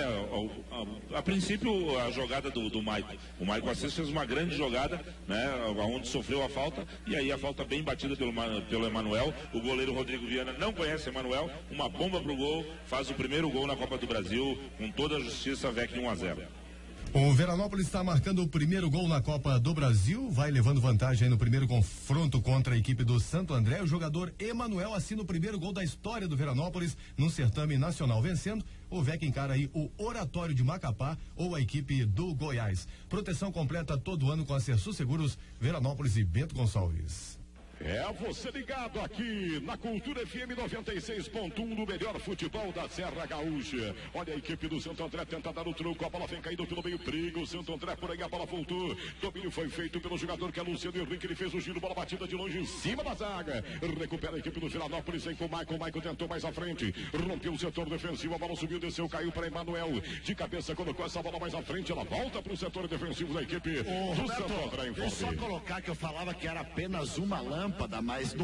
A princípio, a jogada do Maicon. O Maicon Assis fez uma grande jogada, né? Onde sofreu a falta, e aí a falta bem batida pelo Emanuel. O goleiro Rodrigo Viana não conhece Emanuel. Uma bomba pro gol, faz o primeiro gol na Copa do Brasil, com toda a justiça, VEC 1-0. O Veranópolis está marcando o primeiro gol na Copa do Brasil, vai levando vantagem no primeiro confronto contra a equipe do Santo André. O jogador Emanuel assina o primeiro gol da história do Veranópolis no certame nacional, vencendo. O VEC encara aí o Oratório de Macapá ou a equipe do Goiás. Proteção completa todo ano com a Cersu Seguros, Veranópolis e Bento Gonçalves. É você ligado aqui na Cultura FM 96.1 do melhor futebol da Serra Gaúcha. Olha a equipe do Santo André tenta dar o truco, a bola vem caindo pelo meio, perigo, o Santo André por aí, a bola voltou, domínio foi feito pelo jogador que é Luciano Henrique, ele fez o giro, bola batida de longe em cima da zaga, recupera a equipe do Veranópolis, vem com o Maicon tentou mais à frente, rompeu o setor defensivo, a bola subiu, desceu, caiu para Emanuel, de cabeça colocou essa bola mais à frente, ela volta para o setor defensivo da equipe do Santo André. Deixa eu só colocar que eu falava que era apenas uma lâmpada, mas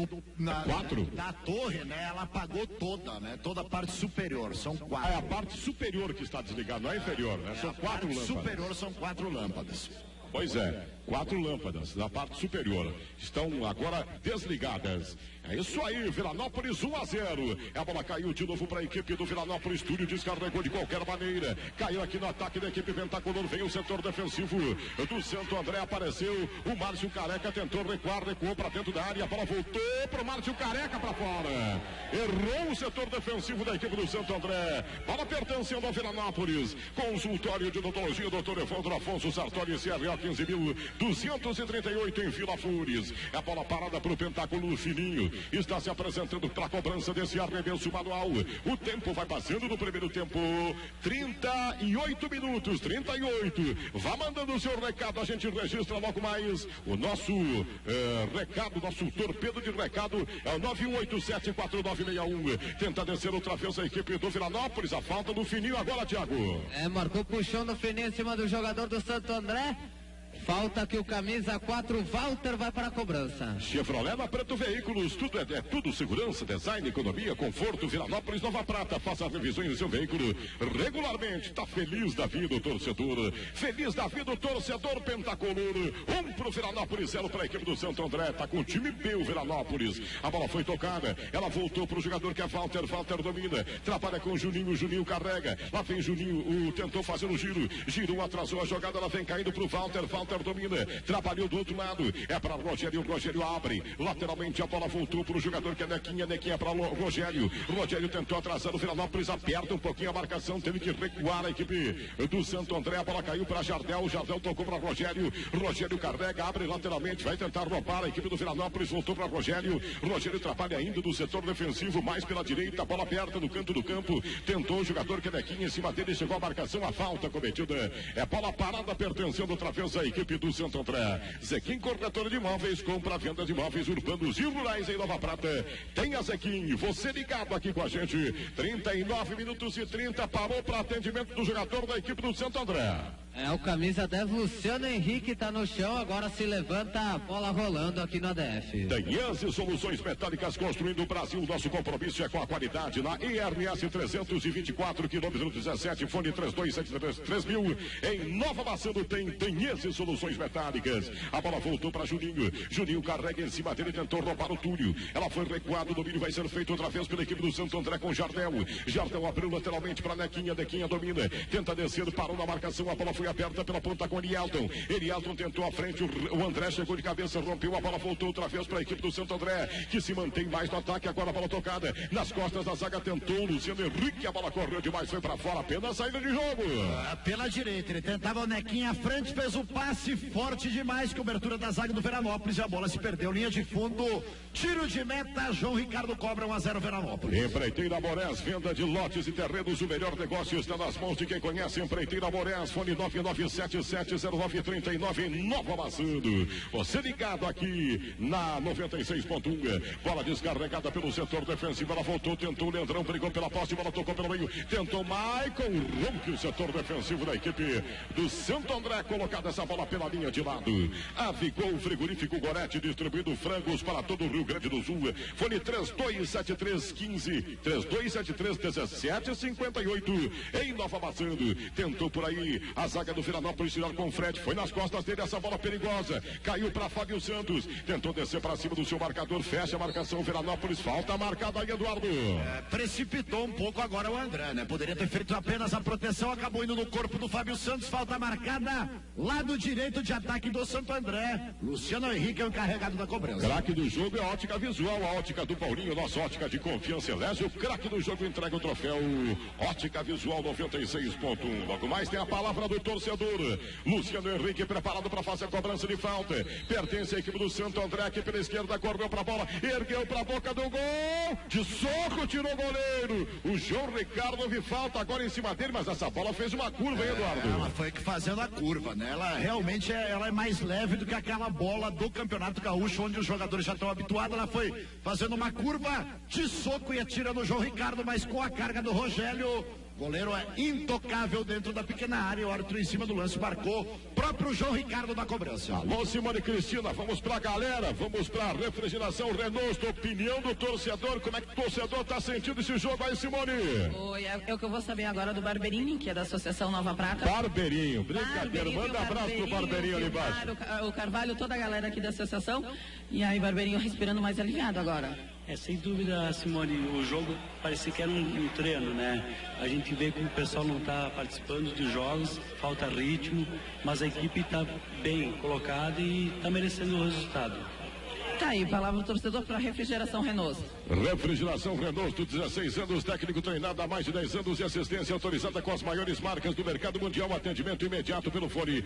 na torre, né, ela apagou toda, né, toda a parte superior, são 4. É a parte superior que está desligada, não é inferior, né? São 4 lâmpadas. Superior são 4 lâmpadas. Pois é, 4 lâmpadas da parte superior estão agora desligadas. É isso aí, Veranópolis 1-0. A bola caiu de novo para a equipe do Veranópolis. Túlio descarregou de qualquer maneira. Caiu aqui no ataque da equipe Ventacolor. Vem o setor defensivo do Santo André. Apareceu o Márcio Careca. Tentou recuar, recuou para dentro da área. A bola voltou para o Márcio Careca para fora. Errou o setor defensivo da equipe do Santo André. Bola pertencendo ao Veranópolis. Consultório de odontologia, doutor Evandro Afonso Sartori, CRO 238 em Vila Flores. A bola parada para o Pentáculo Fininho. Está se apresentando para a cobrança desse arremesso manual. O tempo vai passando no primeiro tempo. 38 minutos, 38. Vá mandando o seu recado, a gente registra logo mais. O nosso recado, nosso torpedo de recado é o 91874961. Tenta descer outra vez a equipe do Vilanópolis. A falta do Fininho agora, Thiago. Marcou puxão no Fininho em cima do jogador do Santo André. Falta que o camisa 4, Walter, vai para a cobrança. Chevrolet na Preto Veículos, tudo é tudo segurança, design, economia, conforto. Vilanópolis, Nova Prata, faça revisões do seu veículo regularmente. Tá feliz da vida o torcedor, feliz da vida o torcedor pentacolor. 1 pro Vilanópolis, 0 para a equipe do Santo André. Tá com o time B o Vilanópolis. A bola foi tocada, ela voltou pro jogador que é Walter. Walter domina, trabalha com o Juninho, Juninho carrega. Lá vem Juninho, tentou fazer o giro, girou, atrasou a jogada, ela vem caindo pro Walter. Walter domina, trabalhou do outro lado, é para Rogério, Rogério abre, lateralmente a bola voltou para o jogador que é Nequinha, Nequinha para Rogério, Rogério tentou atrasar o Vilanópolis, aperta um pouquinho a marcação, teve que recuar a equipe do Santo André, a bola caiu para Jardel, Jardel tocou para Rogério, Rogério carrega, abre lateralmente, vai tentar roubar a equipe do Vilanópolis, voltou para Rogério, Rogério trabalha ainda do setor defensivo, mais pela direita, a bola aberta no canto do campo, tentou o jogador que é Nequinha, em cima dele chegou a marcação, a falta cometida, é bola parada pertencendo outra vez à equipe do Santo André. Zequim, corretora de imóveis, compra, venda de imóveis urbanos e rurais em Nova Prata. Tem a Zequim, você ligado aqui com a gente. 39 minutos e 30, parou para atendimento do jogador da equipe do Santo André. O camisa 10, Luciano Henrique, tá no chão, agora se levanta, a bola rolando aqui no ADF. Denhance Soluções Metálicas, construindo o Brasil, nosso compromisso é com a qualidade. Na IRS 324, quilômetro 17, fone 32733000, em Nova Maçã tem Denhance Soluções Metálicas. A bola voltou para Juninho, Juninho carrega em cima dele, tentou roubar o Túlio, ela foi recuada, o domínio vai ser feito outra vez pela equipe do Santo André com Jardel. Jardel abriu lateralmente para Nequinha, Nequinha domina, tenta descer, parou na marcação, a bola foi aberta pela ponta com Elielton. Elielton tentou à frente, o André chegou de cabeça, rompeu, a bola voltou outra vez para a equipe do Santo André, que se mantém mais no ataque, agora a bola tocada, nas costas da zaga tentou, Luciano Henrique, a bola correu demais, foi para fora, apenas saída de jogo. Pela direita, ele tentava o Nequinha à frente, fez o passe forte demais, cobertura da zaga do Veranópolis, e a bola se perdeu, linha de fundo, tiro de meta, João Ricardo cobra 1-0 Veranópolis. Empreiteira Borés, venda de lotes e terrenos, o melhor negócio está nas mãos de quem conhece. Empreiteira Borés, fone 99770939, Nova Maçando. Você ligado aqui na 96.1. Bola descarregada pelo setor defensivo. Ela voltou, tentou o Leandrão, brigou pela posse, bola tocou pelo meio. Tentou Maicon, rompe o setor defensivo da equipe do Santo André. Colocada essa bola pela linha de lado. Avicou o frigorífico Gorete, distribuindo frangos para todo o Rio Grande do Sul. Fone 327315, 32731758 em Nova Maçando. Tentou por aí a zaga do Vilanópolis tirar com o Fred, foi nas costas dele essa bola perigosa, caiu para Fábio Santos, tentou descer para cima do seu marcador, fecha a marcação, Vilanópolis, falta marcada aí, Eduardo. Precipitou um pouco agora o André, né? Poderia ter feito apenas a proteção, acabou indo no corpo do Fábio Santos, falta marcada, lado direito de ataque do Santo André. Luciano Henrique é o encarregado da cobrança. Craque do jogo é a Ótica Visual, a ótica do Paulinho, nossa ótica de confiança, elege o craque do jogo, entrega o troféu Ótica Visual 96.1. Logo mais tem a palavra do torcedor. Luciano Henrique preparado para fazer a cobrança de falta. Pertence à equipe do Santo André, que pela esquerda correu para a bola, ergueu para a boca do gol. De soco tirou o goleiro. O João Ricardo vi falta agora em cima dele, mas essa bola fez uma curva, hein, Eduardo? Ela foi fazendo a curva, né? Ela realmente ela é mais leve do que aquela bola do Campeonato Gaúcho, onde os jogadores já estão habituados. Ela foi fazendo uma curva de soco e atira no João Ricardo, mas com a carga do Rogério. O goleiro é intocável dentro da pequena área. O árbitro em cima do lance marcou. Próprio João Ricardo da cobrança. Alô, Simone Cristina, vamos pra galera, vamos pra refrigeração Renault, opinião do torcedor. Como é que o torcedor tá sentindo esse jogo aí, Simone? Oi, é o que eu vou saber agora do Barbeirinho, que é da Associação Nova Prata. Barbeirinho, brincadeira, manda abraço pro Barbeirinho ali embaixo. O Carvalho, toda a galera aqui da associação. E aí, Barbeirinho respirando mais aliviado agora. Sem dúvida, Simone, o jogo parecia que era um treino, né? A gente vê que o pessoal não está participando dos jogos, falta ritmo, mas a equipe está bem colocada e está merecendo o resultado. aí, palavra do torcedor para Refrigeração Renault. Refrigeração Renault, 16 anos, técnico treinado há mais de 10 anos e assistência autorizada com as maiores marcas do mercado mundial. Atendimento imediato pelo fone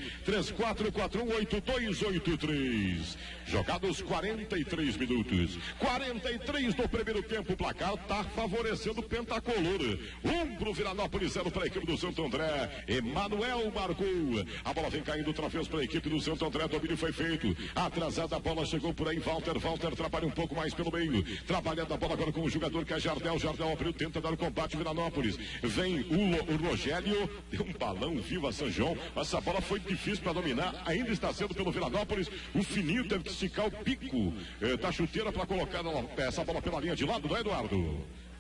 34418283. Jogados 43 minutos. 43 no primeiro tempo. O placar está favorecendo o Pentacolor. 1 para o Viranópolis, 0 para a equipe do Santo André. Emanuel marcou. A bola vem caindo outra vez para a equipe do Santo André. Domínio foi feito. Atrasada a bola chegou por aí. Walter trabalha um pouco mais pelo meio. Trabalhando a bola agora com o jogador que é Jardel. Jardel abriu, tenta dar o combate. Viranópolis. Vem o Rogério. Deu um balão vivo a São João. Essa bola foi difícil para dominar. Ainda está sendo pelo Viranópolis. O Fininho teve que esticar o pico da chuteira para colocar essa bola pela linha de lado, não é, Eduardo?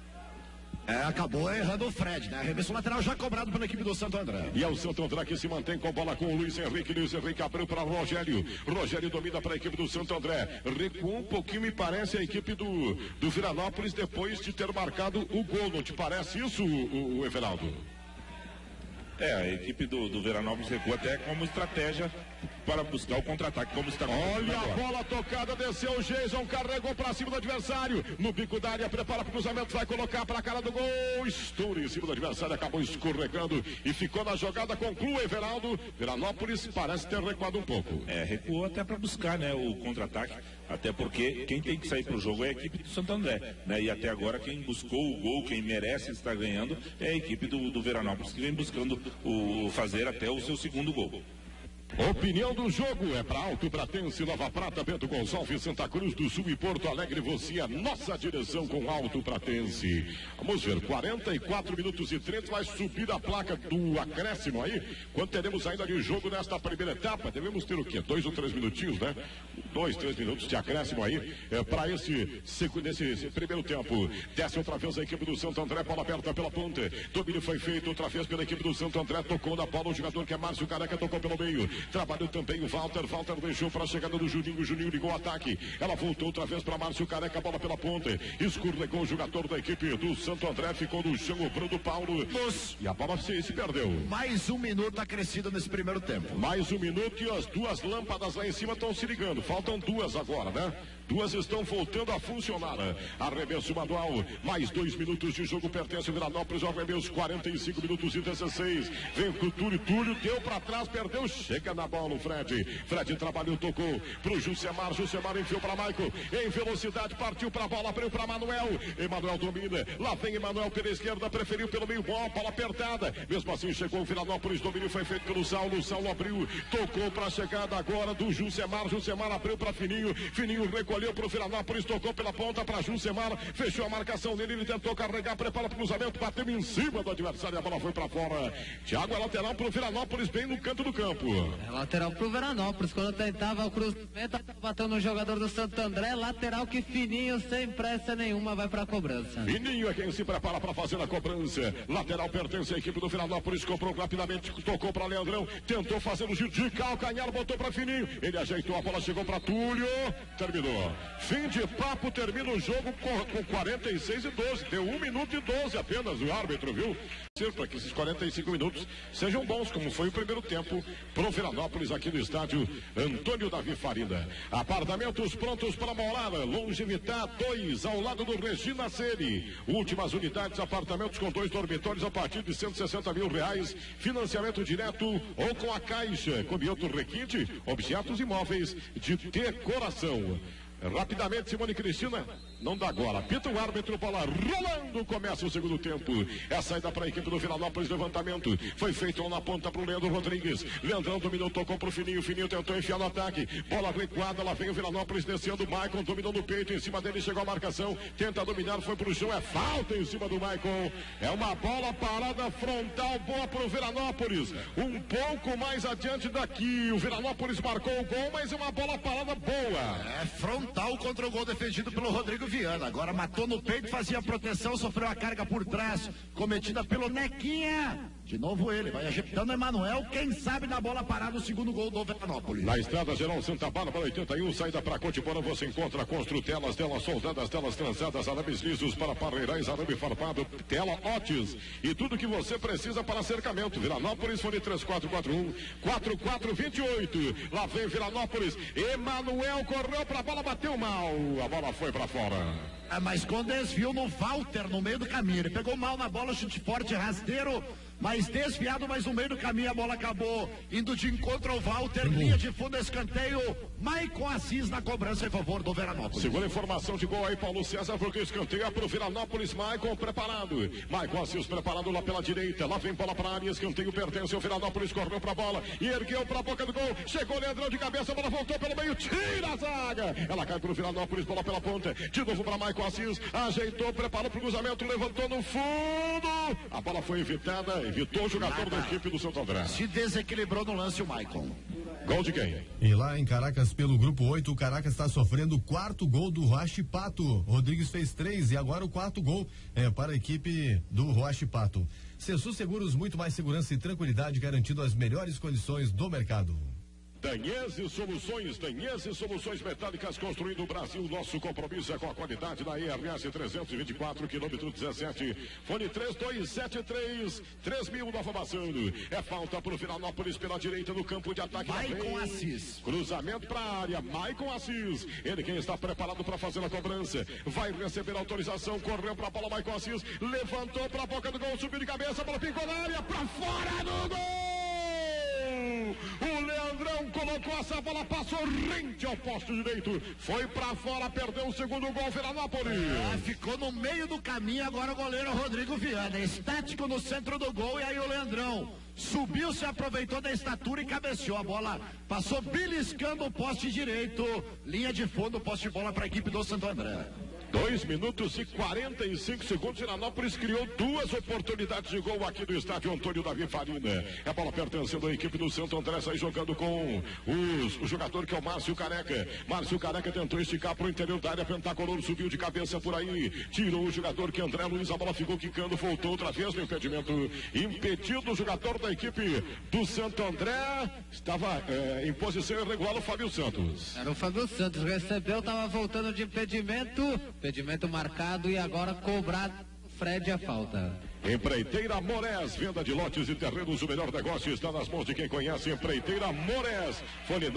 Acabou errando o Fred, né? Arremesso lateral já cobrado pela equipe do Santo André. E é o Santo André que se mantém com bola com o Luiz Henrique. Luiz Henrique abriu para Rogério. Rogério domina para a equipe do Santo André. Recuou um pouquinho, me parece, a equipe do Viranópolis depois de ter marcado o gol. Não te parece isso, o Everaldo? A equipe do Veranópolis recua até como estratégia para buscar o contra-ataque, como está. Olha a bola tocada, desceu o Jason, carregou para cima do adversário, no bico da área, prepara para o cruzamento, vai colocar para a cara do gol, estoura em cima do adversário, acabou escorregando e ficou na jogada, conclui Everaldo. Veranópolis parece ter recuado um pouco. Recuou até para buscar, né, o contra-ataque, até porque quem tem que sair para o jogo é a equipe do Santo André, né, e até agora quem buscou o gol, quem merece estar ganhando é a equipe do Veranópolis, que vem buscando fazer até o seu segundo gol. Opinião do jogo é para Alto Pratense, Nova Prata, Bento Gonçalves, Santa Cruz do Sul e Porto Alegre. Você é nossa direção com Alto Pratense. Vamos ver, 44 minutos e 30, vai subir a placa do acréscimo aí. Quanto teremos ainda de jogo nesta primeira etapa? Devemos ter o quê? 2 ou 3 minutinhos, né? 2, 3 minutos de acréscimo aí para esse primeiro tempo. Desce outra vez a equipe do Santo André, bola aberta pela ponta. Domínio foi feito outra vez pela equipe do Santo André, tocou na bola o jogador que é Márcio Careca, tocou pelo meio. Trabalhou também o Walter deixou para a chegada do Juninho. O Juninho ligou o ataque. Ela voltou outra vez para Márcio Careca, bola pela ponta. Escorregou o jogador da equipe do Santo André, ficou no chão o Bruno Paulo. E a bola se perdeu. Mais um minuto acrescido nesse primeiro tempo. Mais um minuto e as duas lâmpadas lá em cima estão se ligando. Faltam duas agora, né? Duas estão voltando a funcionar. Arremesso manual. Mais 2 minutos de jogo. Pertence ao Viranópolis. Arremesso 45 minutos e 16. Vem com o Túlio. Deu para trás, perdeu. Chega na bola o Fred. Fred trabalhou, tocou pro Jusemar. Jusemar enfiou para Michael. Em velocidade, partiu para a bola. Abriu para Manuel. Emanuel domina. Lá vem Emanuel pela esquerda. Preferiu pelo meio. Bola apertada. Mesmo assim chegou o Viranópolis. Domínio foi feito pelo Saulo. Saulo abriu. Tocou para a chegada agora do Jusemar. Jusemar abriu para Fininho. Fininho recolheu para o Viranópolis, tocou pela ponta para Jusemar, fechou a marcação dele, ele tentou carregar, prepara para o cruzamento, bateu em cima do adversário, a bola foi para fora. Thiago, é lateral para o Viranópolis, bem no canto do campo. Lateral para o Veranópolis, quando tentava o cruzamento, bateu no jogador do Santo André, lateral que Fininho, sem pressa nenhuma, vai para a cobrança. Fininho é quem se prepara para fazer a cobrança. Lateral pertence à equipe do Viranópolis, comprou rapidamente, tocou para Leandrão, tentou fazer o giro de calcanhar, botou para Fininho, ele ajeitou a bola, chegou para Túlio, terminou. Fim de papo, termina o jogo com 46 e 12. Deu 1 minuto e 12 apenas o árbitro, viu? Para que esses 45 minutos sejam bons, como foi o primeiro tempo pro Viranópolis aqui no estádio Antônio Davi Farina. Apartamentos prontos para morar. Longevitá 2, ao lado do Regina Ceri. Últimas unidades, apartamentos com 2 dormitórios a partir de R$160 mil. Financiamento direto ou com a Caixa. Com outro requinte, objetos imóveis de decoração. Rapidamente, Simone Cristina, não dá agora. Apita o árbitro, bola rolando, começa o segundo tempo. É a saída para a equipe do Viranópolis, levantamento. Foi feito na ponta para o Leandro Rodrigues. Leandrão dominou, tocou para o Fininho. Fininho tentou enfiar no ataque. Bola recuada, lá vem o Viranópolis descendo. Michael dominou no peito, em cima dele chegou a marcação. Tenta dominar, foi para o chão. É falta em cima do Michael. É uma bola parada frontal, boa para o Viranópolis. Um pouco mais adiante daqui. O Viranópolis marcou o gol, mas é uma bola parada boa. É frontal contra o gol defendido pelo Rodrigo Viana. Agora matou no peito, fazia proteção, sofreu a carga por trás, cometida pelo Nequinha. De novo ele, vai ajeitando Emanuel, quem sabe na bola parada o segundo gol do Veranópolis. Na Estrada Geral Santa Bárbara 81, saída para Cotiporã, você encontra Construtelas, telas soldadas, telas trançadas, arames lisos para parreirais, arame farpado, tela Otis e tudo que você precisa para cercamento. Veranópolis, fone 3441-4428. Lá vem Veranópolis, Emanuel correu para a bola, bateu mal, a bola foi para fora. Mas com desvio no Walter, no meio do caminho, ele pegou mal na bola, chute forte, rasteiro, mas desviado, mas no meio do caminho a bola acabou indo de encontro ao Walter, linha de fundo, escanteio, Maicon Assis na cobrança em favor do Veranópolis. Segunda informação de gol aí, Paulo César, porque escanteio é pro Veranópolis, Maicon preparado, Maicon Assis preparado lá pela direita, lá vem bola pra área, escanteio pertence ao Veranópolis, correu pra bola e ergueu pra boca do gol, chegou Leandrão de cabeça, a bola voltou pelo meio, tira a zaga, ela cai pro Veranópolis, bola pela ponta, de novo pra Maicon Assis, ajeitou, preparou pro cruzamento, levantou no fundo, a bola foi evitada, evitou o jogador da equipe do Santo André. Se desequilibrou no lance o Maicon. Gol de quem? E lá em Caracas, pelo grupo 8, o Caracas está sofrendo o 4º gol do Huachipato. Rodrigues fez 3 e agora o 4º gol para a equipe do Huachipato. Cessu Seguros, muito mais segurança e tranquilidade, garantindo as melhores condições do mercado. Danhese Soluções Metálicas, construindo o Brasil. Nosso compromisso é com a qualidade da IRS 324, quilômetro 17. Fone 3273-3000, Nova Massano. É falta pro Veranópolis pela direita no campo de ataque. Maicon Assis. Cruzamento para a área, Maicon Assis. Ele quem está preparado para fazer a cobrança. Vai receber autorização, correu para a bola, Maicon Assis. Levantou para a boca do gol, subiu de cabeça, bola picou na área, para fora do gol! O Leandrão colocou essa bola, passou rente ao poste direito, foi pra fora, perdeu o segundo gol, Veranópolis. Ficou no meio do caminho agora o goleiro Rodrigo Viana, estático no centro do gol, e aí o Leandrão subiu, se aproveitou da estatura e cabeceou a bola, passou beliscando o poste direito, linha de fundo, poste de bola para a equipe do Santo André. 2 minutos e 45 segundos. Veranópolis criou 2 oportunidades de gol aqui do estádio Antônio Davi Farina. A bola pertencendo à equipe do Santo André, sai jogando com o jogador que é o Márcio Careca. Márcio Careca tentou esticar para o interior da área, Pentacolor subiu de cabeça por aí, tirou o jogador que é André Luiz, a bola ficou quicando, voltou outra vez no impedimento, impedido o jogador da equipe do Santo André, estava em posição irregular o Fábio Santos. Era o Fábio Santos, recebeu, estava voltando de impedimento marcado e agora cobrado Fred a falta. Empreiteira Morés, venda de lotes e terrenos, o melhor negócio está nas mãos de quem conhece. Empreiteira Morés, fone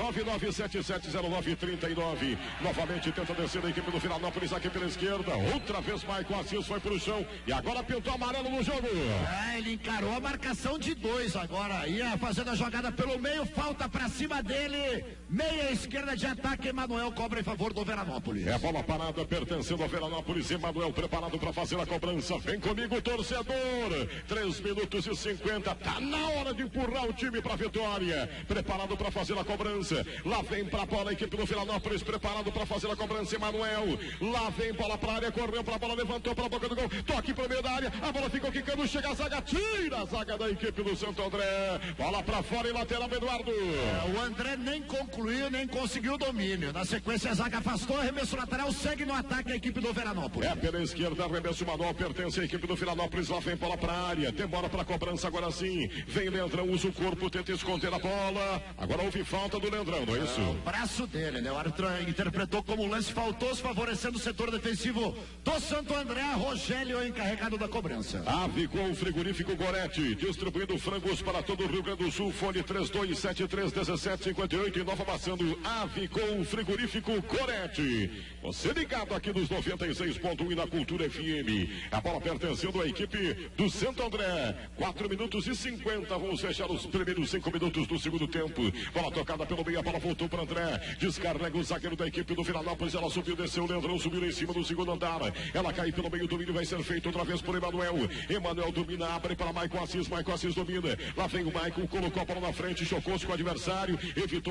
99770939. Novamente tenta descer a equipe do Veranópolis aqui pela esquerda, outra vez Maicon Assis foi pro chão e agora pintou amarelo no jogo. Ele encarou a marcação de 2 agora, ia fazendo a jogada pelo meio, falta pra cima dele, meia esquerda de ataque, Emanuel cobra em favor do Veranópolis. É bola parada pertencendo ao Veranópolis, Emanuel preparado para fazer a cobrança, vem comigo torcedor. 3 minutos e 50, tá na hora de empurrar o time para a vitória, preparado para fazer a cobrança, lá vem para a bola a equipe do Veranópolis, preparado para fazer a cobrança, Emanuel, lá vem bola para a área, correu para a bola, levantou para a boca do gol, toque para o meio da área, a bola ficou quicando, chega a zaga, tira a zaga da equipe do Santo André, bola para fora e lateral, Eduardo. O André nem concluiu, nem conseguiu o domínio, na sequência a zaga afastou, arremesso lateral, segue no ataque a equipe do Veranópolis. É pela esquerda, arremesso manual, pertence à equipe do Veranópolis, lá vem bola para a área, demora para a cobrança agora sim, vem Leandrão, usa o corpo, tenta esconder a bola, agora houve falta do Leandrão, não é isso? O braço dele, né? O árbitro interpretou como lance faltoso, favorecendo o setor defensivo do Santo André. Rogério é encarregado da cobrança. Avicol Frigorífico Goretti, distribuindo frangos para todo o Rio Grande do Sul, fone 32731758 e Nova Massano. Avicol Frigorífico Goretti, você ligado aqui nos 96.1 e na Cultura FM, a bola pertencendo à equipe do Santo André, 4 minutos e 50, vamos fechar os primeiros 5 minutos do segundo tempo, bola tocada pelo meio, a bola voltou para André, descarrega o zagueiro da equipe do Veranópolis, ela subiu, desceu, o Leandrão subiu em cima do segundo andar, ela cai pelo meio, o domínio vai ser feito outra vez por Emanuel domina, abre para Maicon Assis domina, lá vem o Maicon, colocou a bola na frente, chocou-se com o adversário, evitou a saída,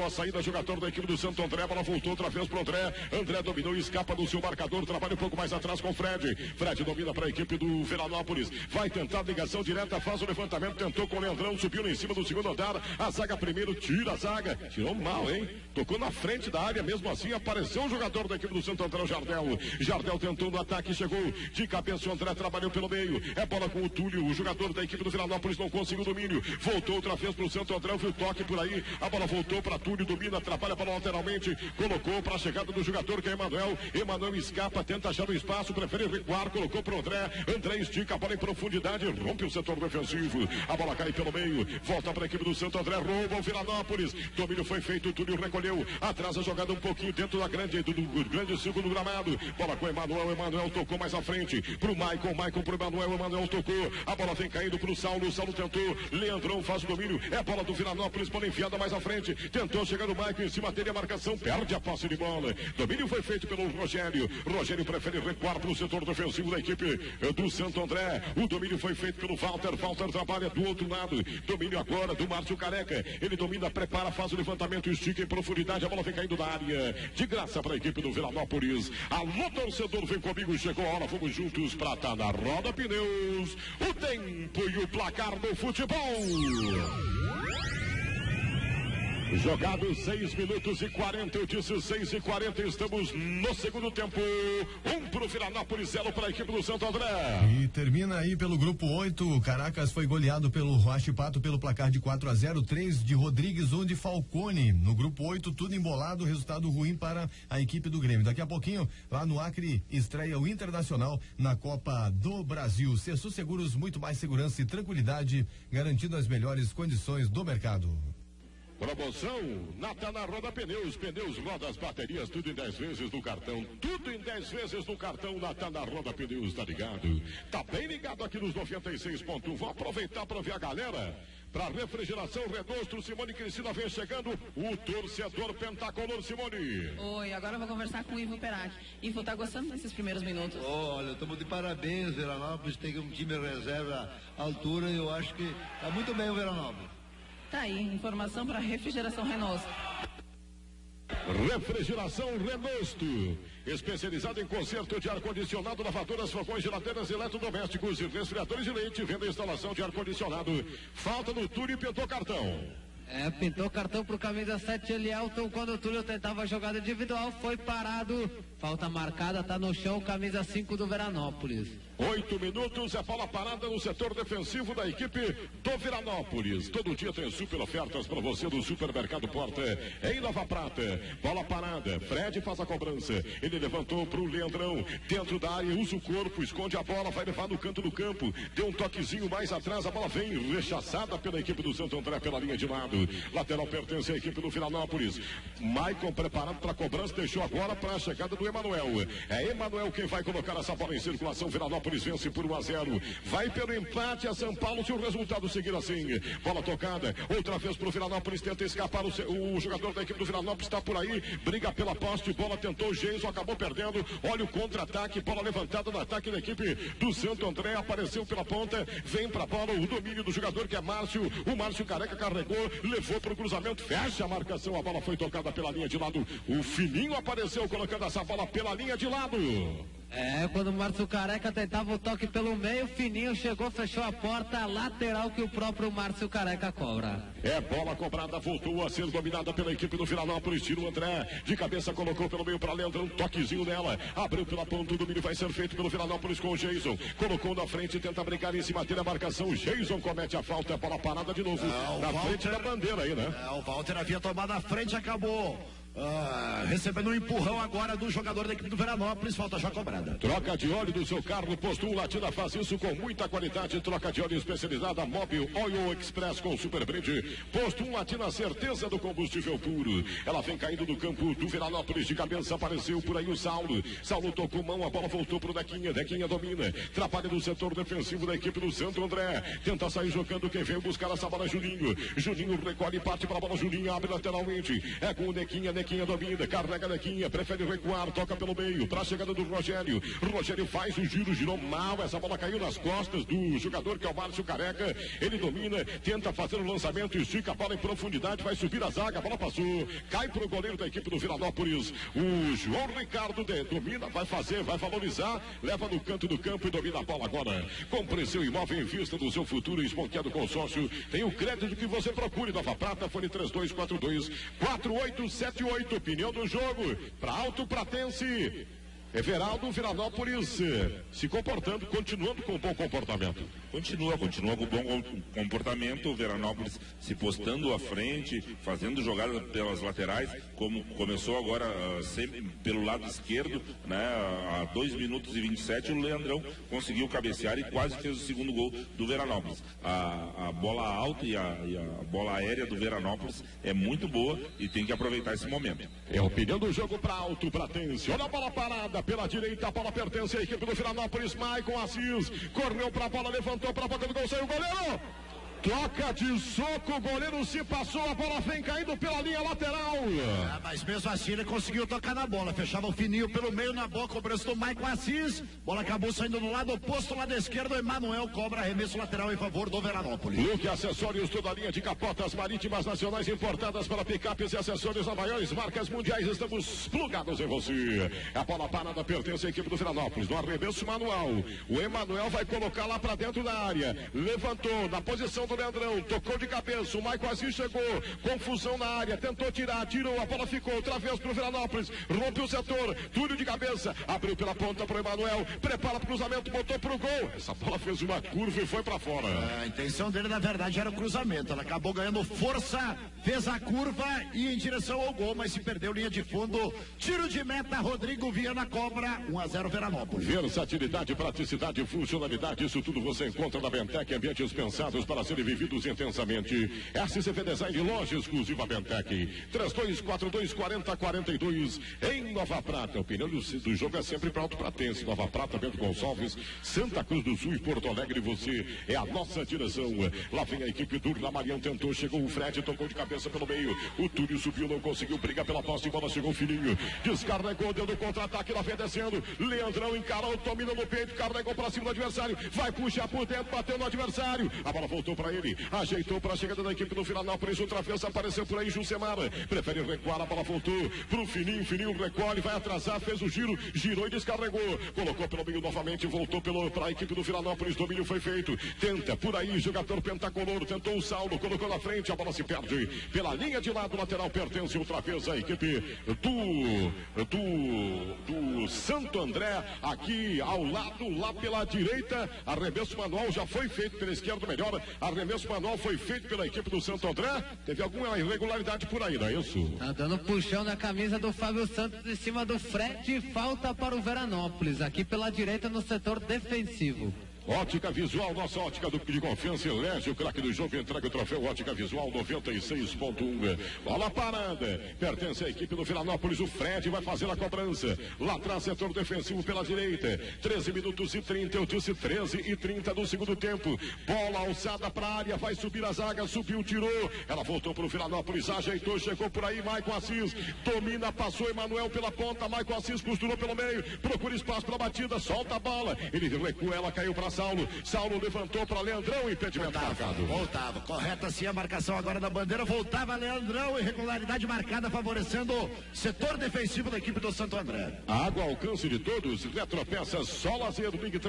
jogador da equipe do Santo André, a bola voltou outra vez pro André. André dominou e escapa do seu marcador, trabalha um pouco mais atrás com o Fred. Fred domina para a equipe do Veranópolis, vai tentar ligação direta, faz o levantamento, tentou com o Leandrão, subiu em cima do segundo andar, a zaga primeiro, tira a zaga, tirou mal, hein? Tocou na frente da área, mesmo assim apareceu o jogador da equipe do Santo André, o Jardel. Jardel tentou no ataque, chegou de cabeça, o André trabalhou pelo meio, é bola com o Túlio, o jogador da equipe do Veranópolis não conseguiu domínio, voltou outra vez pro Santo André, viu o toque por aí, a bola voltou para Túlio, domina, atrapalha para lateralmente, colocou para a chegada do jogador que é Emanuel. Emanuel escapa, tenta achar o espaço, prefere recuar, colocou para o André. André estica a bola em profundidade, rompe o setor defensivo. A bola cai pelo meio, volta para a equipe do Santo André, rouba o Veranópolis. Domínio foi feito, o Túlio recolheu, atrás a jogada um pouquinho dentro da grande círculo do gramado. Bola com o Emanuel, Emanuel tocou mais à frente pro Maicon, Maicon pro Emanuel, Emanuel tocou. A bola vem caindo pro Saulo, Saulo tentou, Leandrão faz o domínio, é bola do Veranópolis, bola enfiada mais à frente. Tentou chegar o Maicon em cima dele, a marcação, perde a posse de bola. Domínio foi feito pelo Rogério. Rogério prefere recuar para o setor defensivo da equipe do Santo André. O domínio foi feito pelo Walter. Walter trabalha do outro lado. Domínio agora do Márcio Careca. Ele domina, prepara, faz o levantamento, estica em profundidade. A bola vem caindo da área. De graça para a equipe do Veranópolis. Alô, torcedor, vem comigo. Chegou a hora, vamos juntos para Tá na Roda Pneus. O tempo e o placar do futebol. Jogado 6 minutos e 40, eu disse 6 e 40, estamos no segundo tempo. 1 para o Veranópolis, 0 para a equipe do Santo André. E termina aí pelo grupo 8, Caracas foi goleado pelo Huachipato pelo placar de 4-0, 3 de Rodrigues, 1 de Falcone. No grupo 8, tudo embolado, resultado ruim para a equipe do Grêmio. Daqui a pouquinho, lá no Acre, estreia o Internacional na Copa do Brasil. Cessu Seguros, muito mais segurança e tranquilidade, garantindo as melhores condições do mercado. Promoção Tá na Roda Pneus, rodas, baterias, tudo em 10 vezes no cartão, tudo em 10 vezes no cartão. Tá na Roda Pneus, tá ligado? Tá bem ligado aqui nos 96.1. Vou aproveitar para ver a galera. Para refrigeração Redostro, Simone Cristina vem chegando, o torcedor pentacolor. Simone. Oi, agora eu vou conversar com o Ivo Perati. Ivo, tá gostando desses primeiros minutos? Olha, estamos de parabéns, Veranópolis tem um time reserva à altura e eu acho que tá muito bem o Veranópolis. Tá aí, informação para refrigeração Renault. Refrigeração Renosto, especializado em conserto de ar-condicionado, lavadoras, fogões, geladeiras, eletrodomésticos e resfriadores de leite, venda e instalação de ar-condicionado. Falta no Túlio e pintou cartão. Pintou cartão pro camisa 7, Elielton, quando o Túlio tentava a jogada individual, foi parado. Falta marcada, tá no chão, camisa 5 do Veranópolis. 8 minutos, é bola parada no setor defensivo da equipe do Veranópolis. Todo dia tem super ofertas para você do Supermercado Porta em Nova Prata. Bola parada, Fred faz a cobrança. Ele levantou pro Leandrão, dentro da área, usa o corpo, esconde a bola, vai levar no canto do campo. Deu um toquezinho mais atrás, a bola vem rechaçada pela equipe do Santo André pela linha de lado. Lateral pertence à equipe do Veranópolis. Maicon preparado para a cobrança, deixou agora para a chegada do Emanuel. É Emanuel quem vai colocar essa bola em circulação. Veranópolis vence por 1-0. Vai pelo empate a São Paulo se o resultado seguir assim. Bola tocada, outra vez pro Veranópolis, tenta escapar o jogador da equipe do Veranópolis, está por aí, briga pela posse, bola tentou, Geiso acabou perdendo. Olha o contra-ataque, bola levantada no ataque da equipe do Santo André, apareceu pela ponta, vem pra bola, o domínio do jogador que é Márcio. O Márcio Careca carregou, levou pro cruzamento, fecha a marcação, a bola foi tocada pela linha de lado. O Fininho apareceu colocando essa bola pela linha de lado. Quando o Márcio Careca tentava o toque pelo meio, Fininho chegou, fechou a porta, lateral que o próprio Márcio Careca cobra. É bola cobrada, voltou a ser dominada pela equipe do Veranópolis. Tira o André, de cabeça colocou pelo meio para Leandro, um toquezinho nela, abriu pela ponta, o domínio vai ser feito pelo Veranópolis com o Geison. Colocou na frente, tenta brincar em cima dele a marcação. Geison comete a falta, é bola parada de novo, na frente da bandeira aí, né? O Walter havia tomado a frente, acabou recebendo um empurrão agora do jogador da equipe do Veranópolis, falta já cobrada. Troca de óleo do seu carro, Posto 1 Latina faz isso com muita qualidade. Troca de óleo especializada Mobil Oil Express com Super Brinde. Posto 1 Latina, certeza do combustível puro. Ela vem caindo do campo do Veranópolis, de cabeça apareceu por aí o Saulo. Saulo tocou mão, a bola voltou pro Dequinha. Dequinha domina, trabalha no setor defensivo da equipe do Santo André. Tenta sair jogando, quem veio buscar essa bola, Juninho. Juninho recolhe e parte para a bola, Juninho abre lateralmente. É com o Dequinha Nequinha domina, carrega Nequinha, prefere recuar, toca pelo meio, pra chegada do Rogério. Rogério faz o giro, girou mal, essa bola caiu nas costas do jogador que é o Márcio Careca. Ele domina, tenta fazer o lançamento, estica a bola em profundidade, vai subir a zaga, a bola passou, cai pro goleiro da equipe do Viranópolis. O João Ricardo domina, vai fazer, vai valorizar, leva no canto do campo e domina a bola agora. Compre seu imóvel em vista do seu futuro, Esponqueado Consórcio. Tem o crédito que você procure. Nova Prata, fone 3242-4878. Opinião do jogo, para Alto Pratense. Everaldo, Viranópolis se comportando, continuando com bom comportamento. Continua com bom comportamento. O Veranópolis se postando à frente, fazendo jogadas pelas laterais, como começou agora sempre pelo lado esquerdo, né? A 2 minutos e 27, o Leandrão conseguiu cabecear e quase fez o segundo gol do Veranópolis. A bola alta e a bola aérea do Veranópolis é muito boa e tem que aproveitar esse momento. É a opinião do jogo para Alto Pratense. Olha a bola parada pela direita, a bola pertence à equipe do Viranópolis. Maicon Assis correu para a bola, levantou para a boca do gol, saiu o goleiro. Toca de soco, o goleiro se passou, a bola vem caindo pela linha lateral. Mas mesmo assim ele conseguiu tocar na bola, fechava o fininho pelo meio na boca, cobrança do Maicon Assis, bola acabou saindo no lado oposto, lado esquerdo, Emanuel cobra arremesso lateral em favor do Veranópolis. Luque Acessórios, toda a linha de capotas marítimas nacionais importadas para picapes e acessórios nas maiores marcas mundiais, estamos plugados em você. A bola parada pertence à equipe do Veranópolis, no arremesso manual, o Emanuel vai colocar lá para dentro da área, levantou na posição do Leandrão, tocou de cabeça, o Maicon Assis chegou, confusão na área, tentou tirar, tirou, a bola ficou outra vez pro Veranópolis, rompeu o setor, Túlio de cabeça, abriu pela ponta pro Emanuel, prepara pro cruzamento, botou pro gol, essa bola fez uma curva e foi pra fora. A intenção dele na verdade era o cruzamento, ela acabou ganhando força, fez a curva e em direção ao gol, mas se perdeu linha de fundo, tiro de meta, Rodrigo Viana cobra, 1-0 Veranópolis. Versatilidade, praticidade, funcionalidade, isso tudo você encontra na Bentec, ambientes pensados para serem vividos intensamente. SCV Design, loja exclusiva Bentec, 3242-4042 em Nova Prata. A opinião do jogo é sempre para Alto Pratense. Nova Prata, Bento Gonçalves, Santa Cruz do Sul e Porto Alegre, você é a nossa direção. Lá vem a equipe do Lamarião, tentou, chegou o Fred, tocou de cabeça pelo meio, o Túlio subiu, não conseguiu, briga pela posse de bola, chegou o Fininho, descarregou, deu no contra-ataque, lá vem descendo, Leandrão encarou, domina no peito, carregou para cima do adversário, vai puxar por dentro, bateu no adversário, a bola voltou para ele, ajeitou para a chegada da equipe do Viranópolis, outra vez apareceu por aí Jusemar, prefere recuar, a bola voltou pro Fininho, Fininho recolhe, vai atrasar, fez o giro, girou e descarregou, colocou pelo meio novamente, voltou para a equipe do Viranópolis, domínio foi feito, tenta por aí, jogador pentacolor, tentou o Saulo, colocou na frente, a bola se perde pela linha de lado, lateral pertence outra vez à equipe do Santo André, aqui ao lado, lá pela direita, arremesso manual já foi feito pela esquerda, melhor, arremesso manual foi feito pela equipe do Santo André, teve alguma irregularidade por aí, não é isso? Tá dando puxão na camisa do Fábio Santos em cima do Fred, falta para o Veranópolis, aqui pela direita no setor defensivo. Ótica Visual, nossa ótica de confiança, elege o craque do jogo, entrega o troféu Ótica Visual 96.1. Bola parada, pertence à equipe do Viranópolis, o Fred vai fazer a cobrança, lá atrás setor defensivo pela direita, 13 minutos e 30, eu disse 13 e 30 do segundo tempo, bola alçada para a área, vai subir a zaga, subiu, tirou, ela voltou para o Viranópolis, ajeitou, chegou por aí, Maicon Assis, domina, passou Emanuel pela ponta, Maicon Assis costurou pelo meio, procura espaço para a batida, solta a bola, ele recua, ela caiu para Saulo levantou para Leandrão, impedimento marcado. Voltava, correta sim a marcação agora da bandeira, voltava Leandrão, irregularidade marcada, favorecendo o setor defensivo da equipe do Santo André. Água ao alcance de todos, Retropeças, só lazer, Ligue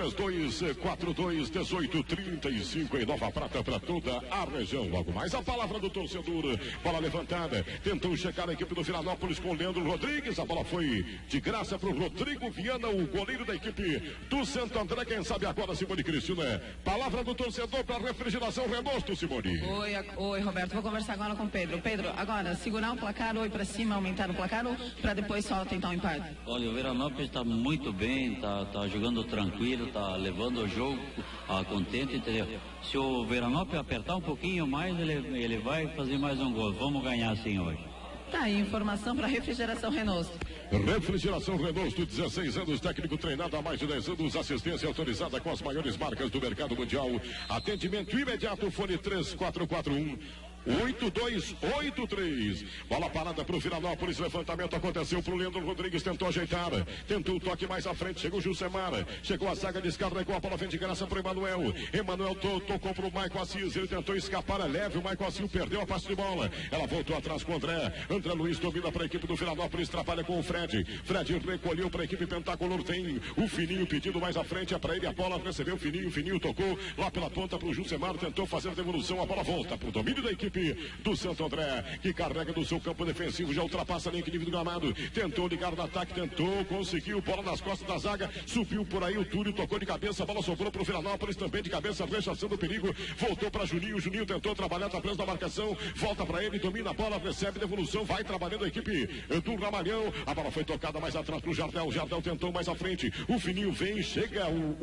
3242-1835 em Nova Prata para toda a região. Logo mais a palavra do torcedor, bola levantada, tentou chegar a equipe do Viranópolis com o Leandro Rodrigues, a bola foi de graça para o Rodrigo Viana, o goleiro da equipe do Santo André, quem sabe agora Simone Cristina, palavra do torcedor para refrigeração Renosto, Simone. Oi, Roberto, vou conversar agora com o Pedro. Pedro, agora, segurar o placar, ou ir para cima, aumentar o placar, ou para depois só tentar um empate? Olha, o Veranópolis está muito bem, tá jogando tranquilo, tá levando o jogo contente, entendeu? Se o Veranópolis apertar um pouquinho mais, ele vai fazer mais um gol. Vamos ganhar sim hoje. Tá aí, informação para refrigeração Renault. Refrigeração Renault, 16 anos, técnico treinado há mais de 10 anos, assistência autorizada com as maiores marcas do mercado mundial. Atendimento imediato, fone 3441 8283. Bola parada pro Viranópolis, levantamento aconteceu pro Leandro Rodrigues, tentou ajeitar, tentou o toque mais à frente, chegou o Gilcemar, chegou a zaga, descarregou a bola, vem de graça pro Emanuel. Emanuel tocou pro Maicon Assis, ele tentou escapar, é leve, o Maicon Assis perdeu a passe de bola, ela voltou atrás com o André. André Luiz domina para a equipe do Viranópolis, trabalha com o Fred. Fred recolheu para a equipe Pentacolor, tem o Fininho pedindo mais à frente, é para ele a bola, recebeu o Fininho tocou lá pela ponta pro Gilcemar, tentou fazer a devolução, a bola volta pro domínio da equipe do Santo André, que carrega do seu campo defensivo, já ultrapassa a linha nível do gramado, tentou ligar no ataque, tentou, conseguiu, bola nas costas da zaga, subiu por aí o Túlio, tocou de cabeça, a bola sobrou pro Viranópolis, também de cabeça, rechaçando o perigo, voltou para Juninho tentou trabalhar, tá preso na marcação, volta para ele, domina a bola, recebe devolução, vai trabalhando a equipe do Ramalhão, a bola foi tocada mais atrás pro Jardel tentou mais à frente, o Fininho vem, chega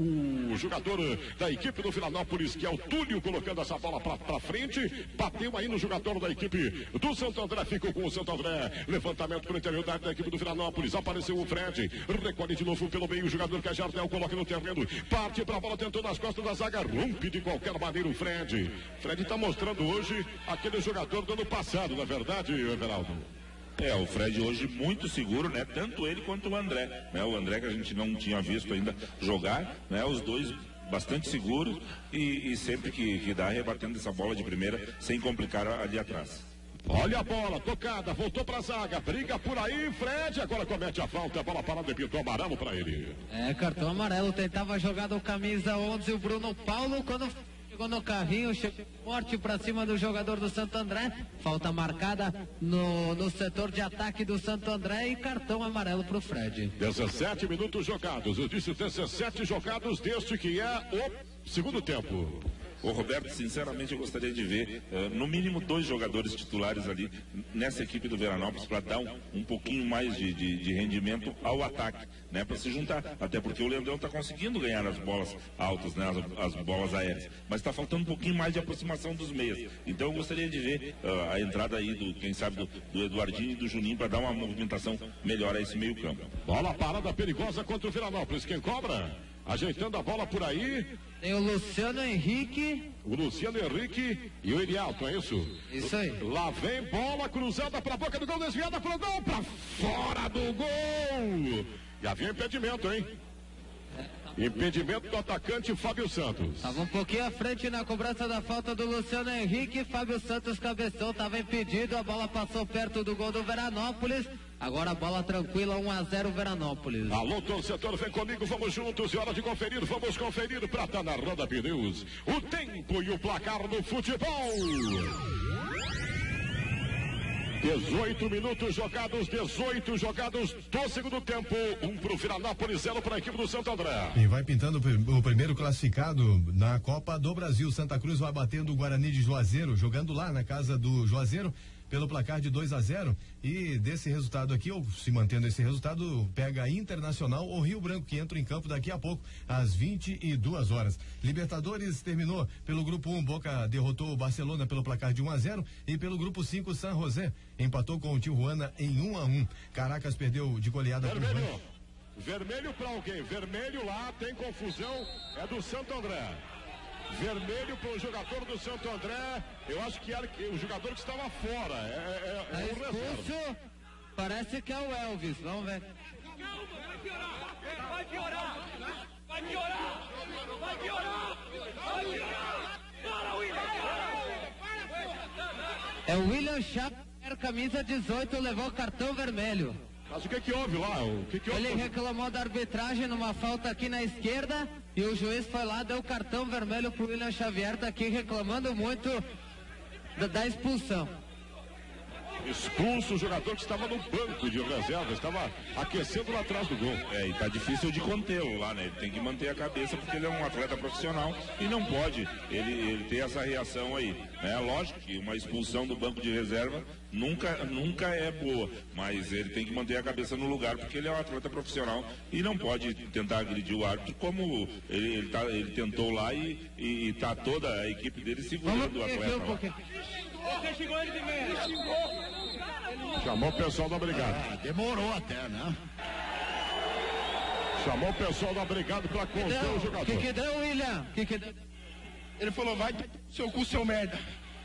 o jogador da equipe do Viranópolis, que é o Túlio, colocando essa bola pra frente, bateu aí no jogador da equipe do Santo André, ficou com o Santo André, levantamento pro interior da equipe do Viranópolis, apareceu o Fred, recolhe de novo pelo meio, o jogador que é Jardel, coloca no terreno, parte pra bola, tentou nas costas da zaga, rompe de qualquer maneira o Fred tá mostrando hoje aquele jogador do ano passado, na verdade, Everaldo. O Fred hoje muito seguro, né? Tanto ele quanto o André, né? O André que a gente não tinha visto ainda jogar, né? Os dois bastante seguros e sempre que dá, rebatendo essa bola de primeira, sem complicar ali atrás. Olha a bola, tocada, voltou pra zaga, briga por aí, Fred, agora comete a falta, a bola parada e pintou amarelo pra ele. Cartão amarelo, tentava jogar do camisa 11 o Bruno Paulo, quando chegou no carrinho, chegou forte pra cima do jogador do Santo André, falta marcada no setor de ataque do Santo André e cartão amarelo pro Fred. 17 minutos jogados, eu disse 17 jogados deste que é o segundo tempo. Ô Roberto, sinceramente eu gostaria de ver no mínimo 2 jogadores titulares ali nessa equipe do Veranópolis para dar um pouquinho mais de rendimento ao ataque, né? Para se juntar, até porque o Leandrão está conseguindo ganhar as bolas altas, né? As bolas aéreas, mas está faltando um pouquinho mais de aproximação dos meias. Então eu gostaria de ver a entrada aí quem sabe do Eduardinho e do Juninho para dar uma movimentação melhor a esse meio campo. Bola parada perigosa contra o Veranópolis, quem cobra? Ajeitando a bola por aí. Tem o Luciano Henrique. O Luciano Henrique e o Elialto, é isso? Isso aí. Lá vem bola cruzada para a boca do gol, desviada para o gol, para fora do gol. E havia impedimento, hein? Impedimento do atacante Fábio Santos. Estava um pouquinho à frente na cobrança da falta do Luciano Henrique. Fábio Santos cabeçou, estava impedido. A bola passou perto do gol do Veranópolis. Agora a bola tranquila, 1-0 Veranópolis. Alô, torcedor, vem comigo, vamos juntos. É hora de conferir, vamos conferir. Prata na Roda Pneus. O tempo e o placar do futebol. 18 minutos jogados, 18 jogados do segundo tempo. 1 pro Viranópolis, 0 para a equipe do Santo André. E vai pintando o primeiro classificado na Copa do Brasil. Santa Cruz vai batendo o Guarani de Juazeiro, jogando lá na casa do Juazeiro, pelo placar de 2-0, e desse resultado aqui, ou se mantendo esse resultado, pega a Internacional ou Rio Branco, que entra em campo daqui a pouco, às 22 horas. Libertadores terminou pelo grupo 1, Boca derrotou o Barcelona pelo placar de 1-0, e pelo grupo 5, San José empatou com o Tijuana em 1-1. Caracas perdeu de goleada pro Vermelho. Vermelho para alguém, vermelho lá, tem confusão, é do Santo André. Vermelho para o jogador do Santo André. Eu acho que era o jogador que estava fora. É expulso. Parece que é o Elvis. Vamos ver. Calma, vai piorar. Vai piorar. Vai piorar. Vai piorar. Para, William. É o William Schaper, camisa 18, levou cartão vermelho. Mas o que houve lá? Ele reclamou da arbitragem numa falta aqui na esquerda e o juiz foi lá, deu cartão vermelho pro William Xavier, tá aqui reclamando muito da expulsão. Expulso o jogador que estava no banco de reserva, estava aquecendo lá atrás do gol. E tá difícil de contê-lo lá, né? Ele tem que manter a cabeça porque ele é um atleta profissional e não pode ele ter essa reação aí, né? Lógico que uma expulsão do banco de reserva nunca é boa, mas ele tem que manter a cabeça no lugar porque ele é um atleta profissional e não pode tentar agredir o árbitro como ele tentou lá e tá toda a equipe dele segurando o atleta lá. Você xingou ele primeiro. Chamou o pessoal da brigada. Demorou até, né? Chamou o pessoal da brigada pra conter o jogador. O que deu, William? Que deu? Ele falou, vai seu cu, seu merda.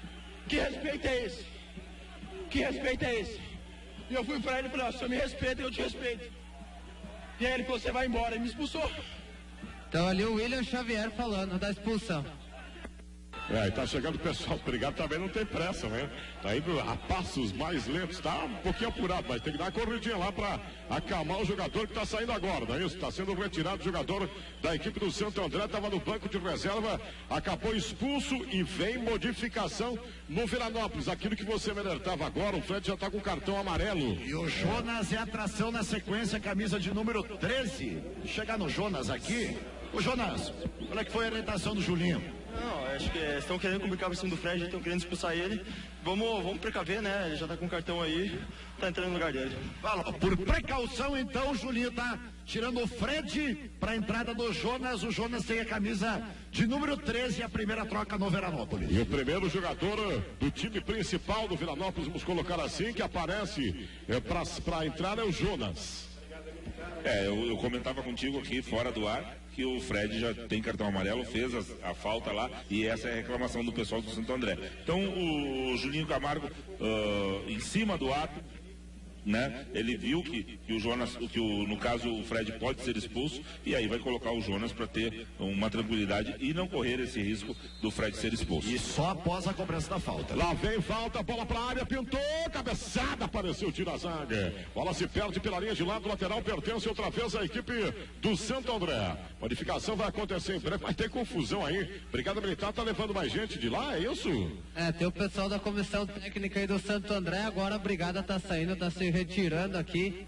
Que respeito é esse? Que respeito é esse? E eu fui pra ele e falei, ó, o senhor me respeita e eu te respeito. E aí ele falou, você vai embora, e me expulsou. Então ali o William Xavier falando da expulsão. E tá chegando o pessoal, obrigado, também não tem pressa, né? Tá indo a passos mais lentos, tá um pouquinho apurado, mas tem que dar uma corridinha lá pra acalmar o jogador que tá saindo agora, não é isso? Tá sendo retirado o jogador da equipe do Santo André, tava no banco de reserva, acabou expulso e vem modificação no Veranópolis. Aquilo que você me alertava agora, o Fred já tá com cartão amarelo. E o Jonas é atração na sequência, camisa de número 13. Chegar no Jonas aqui. Ô Jonas, qual é que foi a orientação do Julinho? Não, acho que estão querendo complicar por cima do Fred, estão querendo expulsar ele. Vamos precaver, né? Ele já tá com o cartão aí, tá entrando no lugar dele. Por precaução, então, o Julinho tá tirando o Fred pra entrada do Jonas. O Jonas tem a camisa de número 13, a primeira troca no Veranópolis. E o primeiro jogador do time principal do Veranópolis, vamos colocar assim, que aparece pra entrar é o Jonas. Eu comentava contigo aqui, fora do ar, que o Fred já tem cartão amarelo, fez a falta lá, e essa é a reclamação do pessoal do Santo André. Então o Julinho Camargo, em cima do ato, né, ele viu que o Jonas, no caso o Fred pode ser expulso, e aí vai colocar o Jonas para ter uma tranquilidade e não correr esse risco do Fred ser expulso. E só após a cobrança da falta. Lá vem falta, bola para a área, pintou, cabeçada, apareceu o tiro da zaga. Bola se perde pela linha de lado, lateral pertence outra vez à equipe do Santo André. Modificação vai acontecer em breve, mas tem confusão aí. Brigada Militar tá levando mais gente de lá, é isso? Tem o pessoal da comissão técnica aí do Santo André, agora a brigada tá saindo, tá se retirando aqui.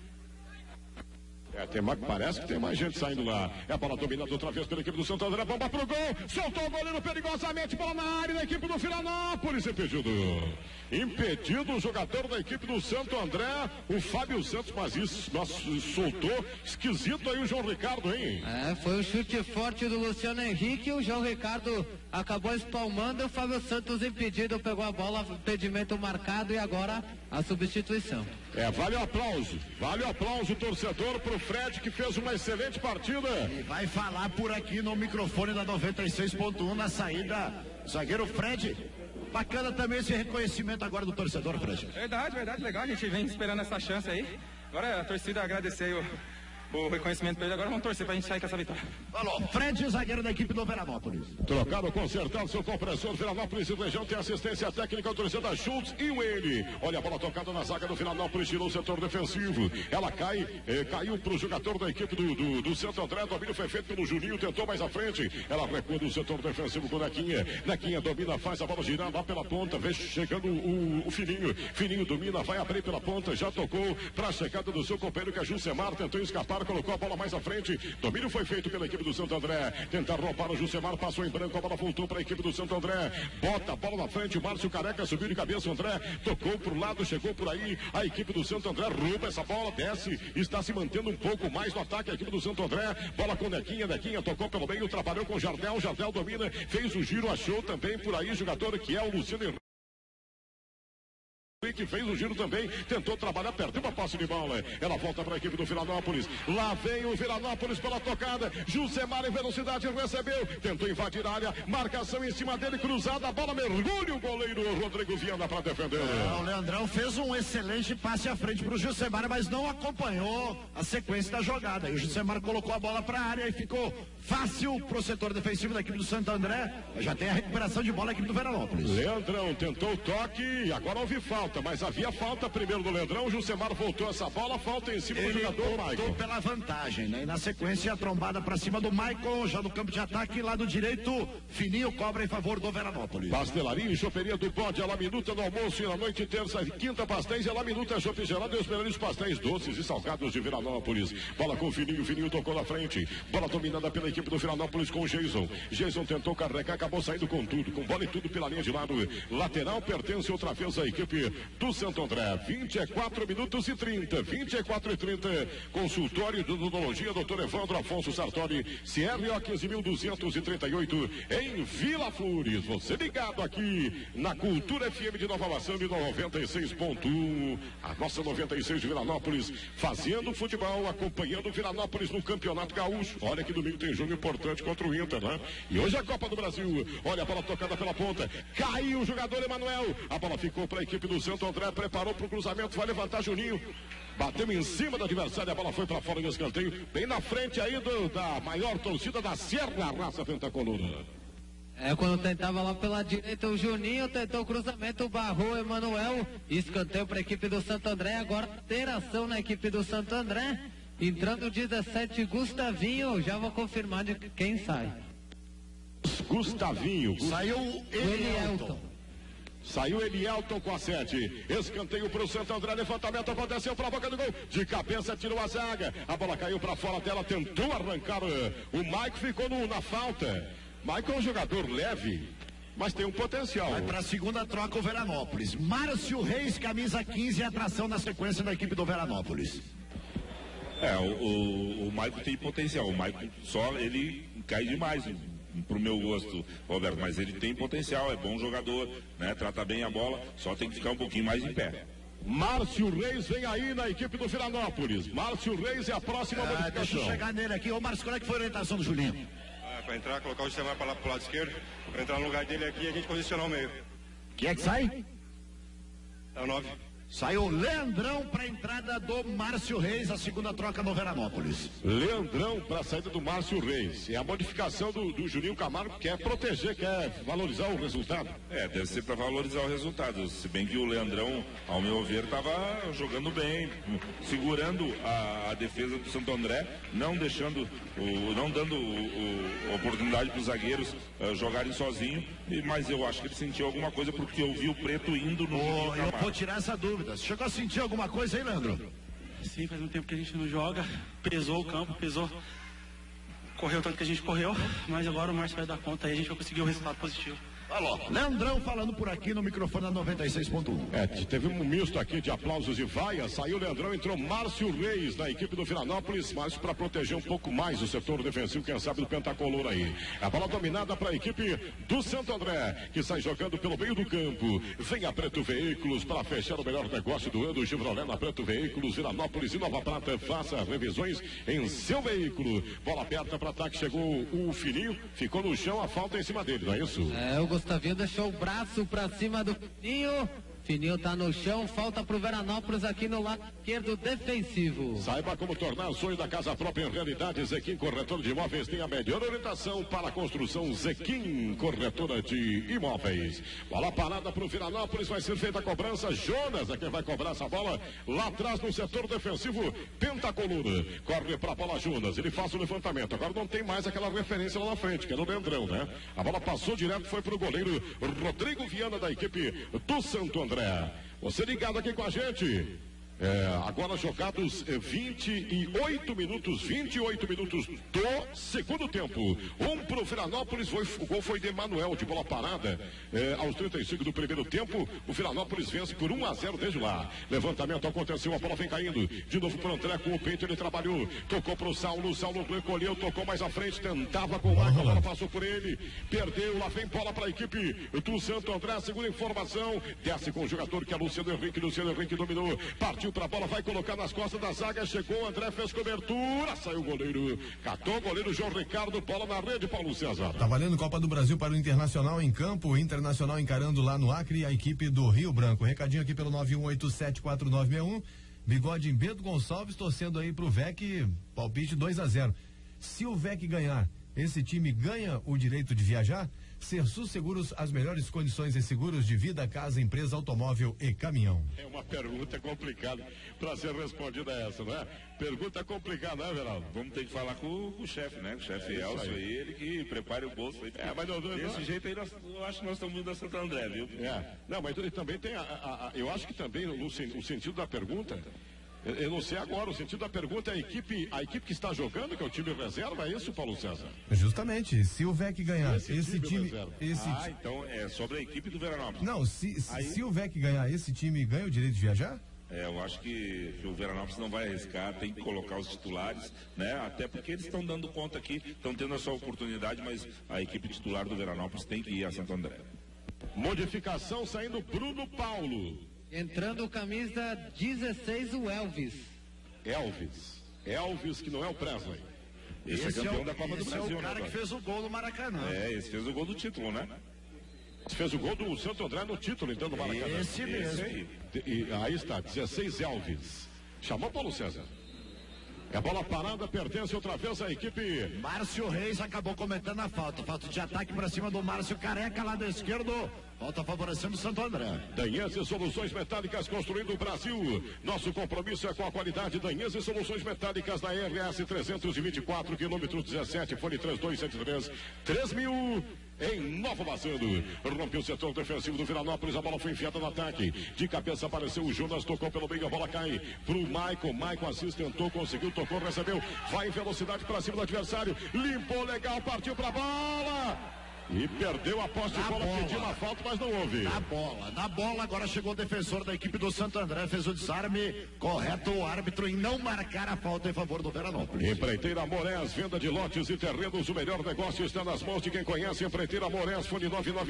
Parece que tem mais gente saindo lá. É a bola dominada outra vez pela equipe do Santo André. Bomba pro gol. Soltou o goleiro perigosamente. Bola na área da equipe do Veranópolis. Impedido o jogador da equipe do Santo André, o Fábio Santos, mas isso soltou. Esquisito aí o João Ricardo, hein? Foi um chute forte do Luciano Henrique. O João Ricardo acabou espalmando. O Fábio Santos impedido, pegou a bola, impedimento marcado e agora a substituição. Vale o aplauso, torcedor, pro Fred, que fez uma excelente partida. E vai falar por aqui no microfone da 96.1 na saída, zagueiro Fred. Bacana também esse reconhecimento agora do torcedor, Fred. Verdade, legal, a gente vem esperando essa chance aí. Agora a torcida agradecer o reconhecimento pra ele, agora vamos torcer pra gente sair com essa vitória. Falou, Fred, zagueiro da equipe do Veranópolis. Trocado, consertado, seu compressor, Veranópolis e região tem assistência técnica autorizada Schultz e o ele. Olha a bola tocada na zaga do Veranópolis, tirou o setor defensivo. Ela caiu pro jogador da equipe do Santo André, domínio foi feito pelo Juninho, tentou mais à frente. Ela recua do setor defensivo com o Nequinha. Nequinha domina, faz a bola girar lá pela ponta, vê chegando o Fininho. Fininho domina, vai abrir pela ponta, já tocou para a chegada do seu companheiro que é Jusemar, tentou escapar, colocou a bola mais à frente, domínio foi feito pela equipe do Santo André, tentar roubar o Jusemar, passou em branco, a bola voltou para a equipe do Santo André, bota a bola na frente, o Márcio Careca subiu de cabeça, o André tocou pro lado, chegou por aí, a equipe do Santo André rouba essa bola, desce, está se mantendo um pouco mais no ataque, a equipe do Santo André, bola com Nequinha tocou pelo meio, trabalhou com Jardel domina, fez o giro, achou também por aí, jogador que é o Luciano Henrique, que fez o giro também, tentou trabalhar, perdeu uma posse de bola, ela volta para a equipe do Veranópolis, lá vem o Veranópolis pela tocada, Jusemar em velocidade recebeu, tentou invadir a área, marcação em cima dele, cruzada, a bola mergulha, o goleiro Rodrigo Viana para defender. O Leandrão fez um excelente passe à frente para o Jusemar, mas não acompanhou a sequência da jogada, e o Jusemar colocou a bola para a área e ficou fácil para o setor defensivo da equipe do Santo André, já tem a recuperação de bola da equipe do Veranópolis. Leandrão tentou o toque, e agora houve falta, mas havia falta primeiro do Leandrão, o Jusemar voltou essa bola, falta em cima do jogador Maicon. Pela vantagem, né? E na sequência a trombada para cima do Maicon, já no campo de ataque, lado direito, Fininho cobra em favor do Veranópolis. Pastelaria e choperia do Bode, a Laminuta no almoço e na noite terça e quinta pastéis, e a Laminuta chope gelado e os melhores pastéis doces e salgados de Veranópolis. Bola com o Fininho tocou na frente, bola dominada pela equipe do Veranópolis com o Jason tentou carregar, acabou saindo com tudo, com bola e tudo pela linha de lado, lateral pertence outra vez à equipe do Santo André. 24 minutos e 30, 24 e 30. Consultório de odontologia, Dr. Evandro Afonso Sartori, CRO 15.238, em Vila Flores. Você ligado aqui na Cultura FM de Nova Maçambi, 96.1. A nossa 96 de Vilanópolis, fazendo futebol, acompanhando o Vilanópolis no Campeonato Gaúcho. Olha que domingo tem jogo importante contra o Inter, né? E hoje a Copa do Brasil. Olha a bola tocada pela ponta. Caiu o jogador Emanuel. A bola ficou para a equipe do Santo André. Preparou para o cruzamento. Vai levantar Juninho. Bateu em cima do adversário. A bola foi para fora no escanteio. Bem na frente aí da maior torcida da Serra Raça Pentacoluna. Quando tentava lá pela direita o Juninho, tentou o cruzamento, barrou o Emanuel, escanteio para a equipe do Santo André, agora alteração na equipe do Santo André, entrando o 17, Gustavinho, já vou confirmar de quem sai. Gustavinho. Saiu Elielton. Saiu Elielton com a 7. Escanteio para o Santo André. Levantamento aconteceu para a boca do gol. De cabeça tirou a zaga. A bola caiu para fora dela. Tentou arrancar. O Mike ficou na falta. Mike é um jogador leve, mas tem um potencial. Vai para a segunda troca o Veranópolis. Márcio Reis, camisa 15, atração na sequência da equipe do Veranópolis. O Maico tem potencial. O Maico só ele cai demais. Pro meu gosto, Roberto, mas ele tem potencial, é bom jogador, né? Trata bem a bola, só tem que ficar um pouquinho mais em pé. Márcio Reis vem aí na equipe do Vilanópolis. Márcio Reis é a próxima modificação. Deixa eu chegar nele aqui. Ô Márcio, qual é que foi a orientação do Julinho? Para entrar, colocar o sistema para lá pro lado esquerdo, para entrar no lugar dele aqui e a gente posicionar o meio. Quem é que sai? É o 9. Saiu Leandrão para a entrada do Márcio Reis, a segunda troca no Veranópolis. Leandrão para a saída do Márcio Reis. É a modificação do Juninho Camargo, que quer proteger, quer valorizar o resultado. Deve ser para valorizar o resultado. Se bem que o Leandrão, ao meu ver, estava jogando bem, segurando a defesa do Santo André, não deixando, não dando oportunidade para os zagueiros jogarem sozinho. Mas eu acho que ele sentiu alguma coisa porque eu vi o Preto indo no Juninho Camargo. Eu vou tirar essa dúvida. Chegou a sentir alguma coisa aí, Leandro? Sim, faz um tempo que a gente não joga, pesou o campo, correu tanto que a gente correu, mas agora o Márcio vai dar conta e a gente vai conseguir o resultado positivo. Alô, Leandrão falando por aqui no microfone da 96.1. Teve um misto aqui de aplausos e vaias. Saiu o Leandrão, entrou Márcio Reis na equipe do Vilanópolis, Márcio para proteger um pouco mais o setor defensivo, quem sabe do Pentacolor aí. A bola dominada para a equipe do Santo André, que sai jogando pelo meio do campo. Vem a Preto Veículos para fechar o melhor negócio do ano. Chevrolet na Preto Veículos, Vilanópolis e Nova Prata. Faça revisões em seu veículo. Bola aberta para ataque, chegou o Fininho, ficou no chão, a falta em cima dele, não é isso? O Gustavinho deixou o braço pra cima do Fininho. Fininho tá no chão, falta pro Veranópolis aqui no lado esquerdo defensivo. Saiba como tornar o sonho da casa própria em realidade. Zequim Corretora de Imóveis tem a melhor orientação para a construção. Zequim Corretora de Imóveis. Bola parada pro Veranópolis, vai ser feita a cobrança. Jonas é quem vai cobrar essa bola lá atrás no setor defensivo. Pentacoluna, corre pra bola Jonas, ele faz o levantamento. Agora não tem mais aquela referência lá na frente, que é do Leandrão, né? A bola passou direto, foi pro goleiro Rodrigo Viana da equipe do Santo André. Você ligado aqui com a gente. Agora jogados 28 minutos do segundo tempo. Pro Vilanópolis, o gol foi de Emanuel, de bola parada. Aos 35 do primeiro tempo, o Vilanópolis vence por 1-0 desde lá. Levantamento aconteceu, a bola vem caindo. De novo pro André, com o peito ele trabalhou. Tocou pro Saulo recolheu, tocou mais à frente, tentava com o Marco, a bola passou por ele. Perdeu, lá vem bola para a equipe do Santo André, segunda informação. Desce com o jogador que é Luciano Henrique dominou. Partiu pra bola, vai colocar nas costas da zaga, chegou o André, fez cobertura, saiu o goleiro, catou o goleiro João Ricardo, bola na rede, Paulo César. Tá valendo Copa do Brasil para o Internacional em campo, o Internacional encarando lá no Acre a equipe do Rio Branco. Recadinho aqui pelo 91874961, Bigode em Bento Gonçalves torcendo aí pro VEC, palpite 2-0. Se o VEC ganhar, esse time ganha o direito de viajar? Cersu Seguros, as melhores condições em seguros de vida, casa, empresa, automóvel e caminhão. É uma pergunta complicada para ser respondida essa, não é? Pergunta complicada, né, Veraldo? Vamos ter que falar com o chefe, né? O chefe Elcio aí, ele que prepare o bolso aí. Mas desse jeito aí, eu acho que nós estamos indo a Santo André, viu? Não, mas ele também tem eu acho que também o sentido da pergunta Eu não sei agora, o sentido da pergunta é a equipe que está jogando, que é o time reserva, é isso, Paulo César? Justamente, se o VEC ganhar esse time então é sobre a equipe do Veranópolis. Não, se o VEC ganhar esse time, ganha o direito de viajar? Eu acho que o Veranópolis não vai arriscar, tem que colocar os titulares, né? Até porque eles estão dando conta aqui, estão tendo a sua oportunidade, mas a equipe titular do Veranópolis tem que ir a Santo André. Modificação saindo Bruno Paulo. Entrando camisa 16, o Elvis. Elvis, que não é o Presley. Esse é campeão da Copa do Brasil, é o cara que fez o gol no Maracanã. Esse fez o gol do título, né? Fez o gol do Santo André no título, então, do Maracanã. Esse mesmo. Aí está, 16 Elvis. Chamou Paulo César. É bola parada, pertence outra vez à equipe. Márcio Reis acabou cometendo a falta. Falta de ataque para cima do Márcio Careca, lá da esquerda. Falta favorecendo o Santo André. Danhese Soluções Metálicas, construindo o Brasil. Nosso compromisso é com a qualidade. Danhese Soluções Metálicas da RS 324, quilômetro 17, fone 3273 3000. Em Nova Bassano, rompeu o setor defensivo do Veranópolis, a bola foi enfiada no ataque, de cabeça apareceu o Jonas, tocou pelo meio, a bola cai pro Maicon Assis tentou, conseguiu, tocou, recebeu, vai em velocidade para cima do adversário, limpou legal, partiu pra bola! E perdeu a posse de bola, pediu uma falta, mas não houve. Na bola, agora chegou o defensor da equipe do Santo André, fez o desarme, correto o árbitro em não marcar a falta em favor do Veranópolis. Empreiteira Amorés, venda de lotes e terrenos, o melhor negócio está nas mãos de quem conhece. Empreiteira Amorés, fone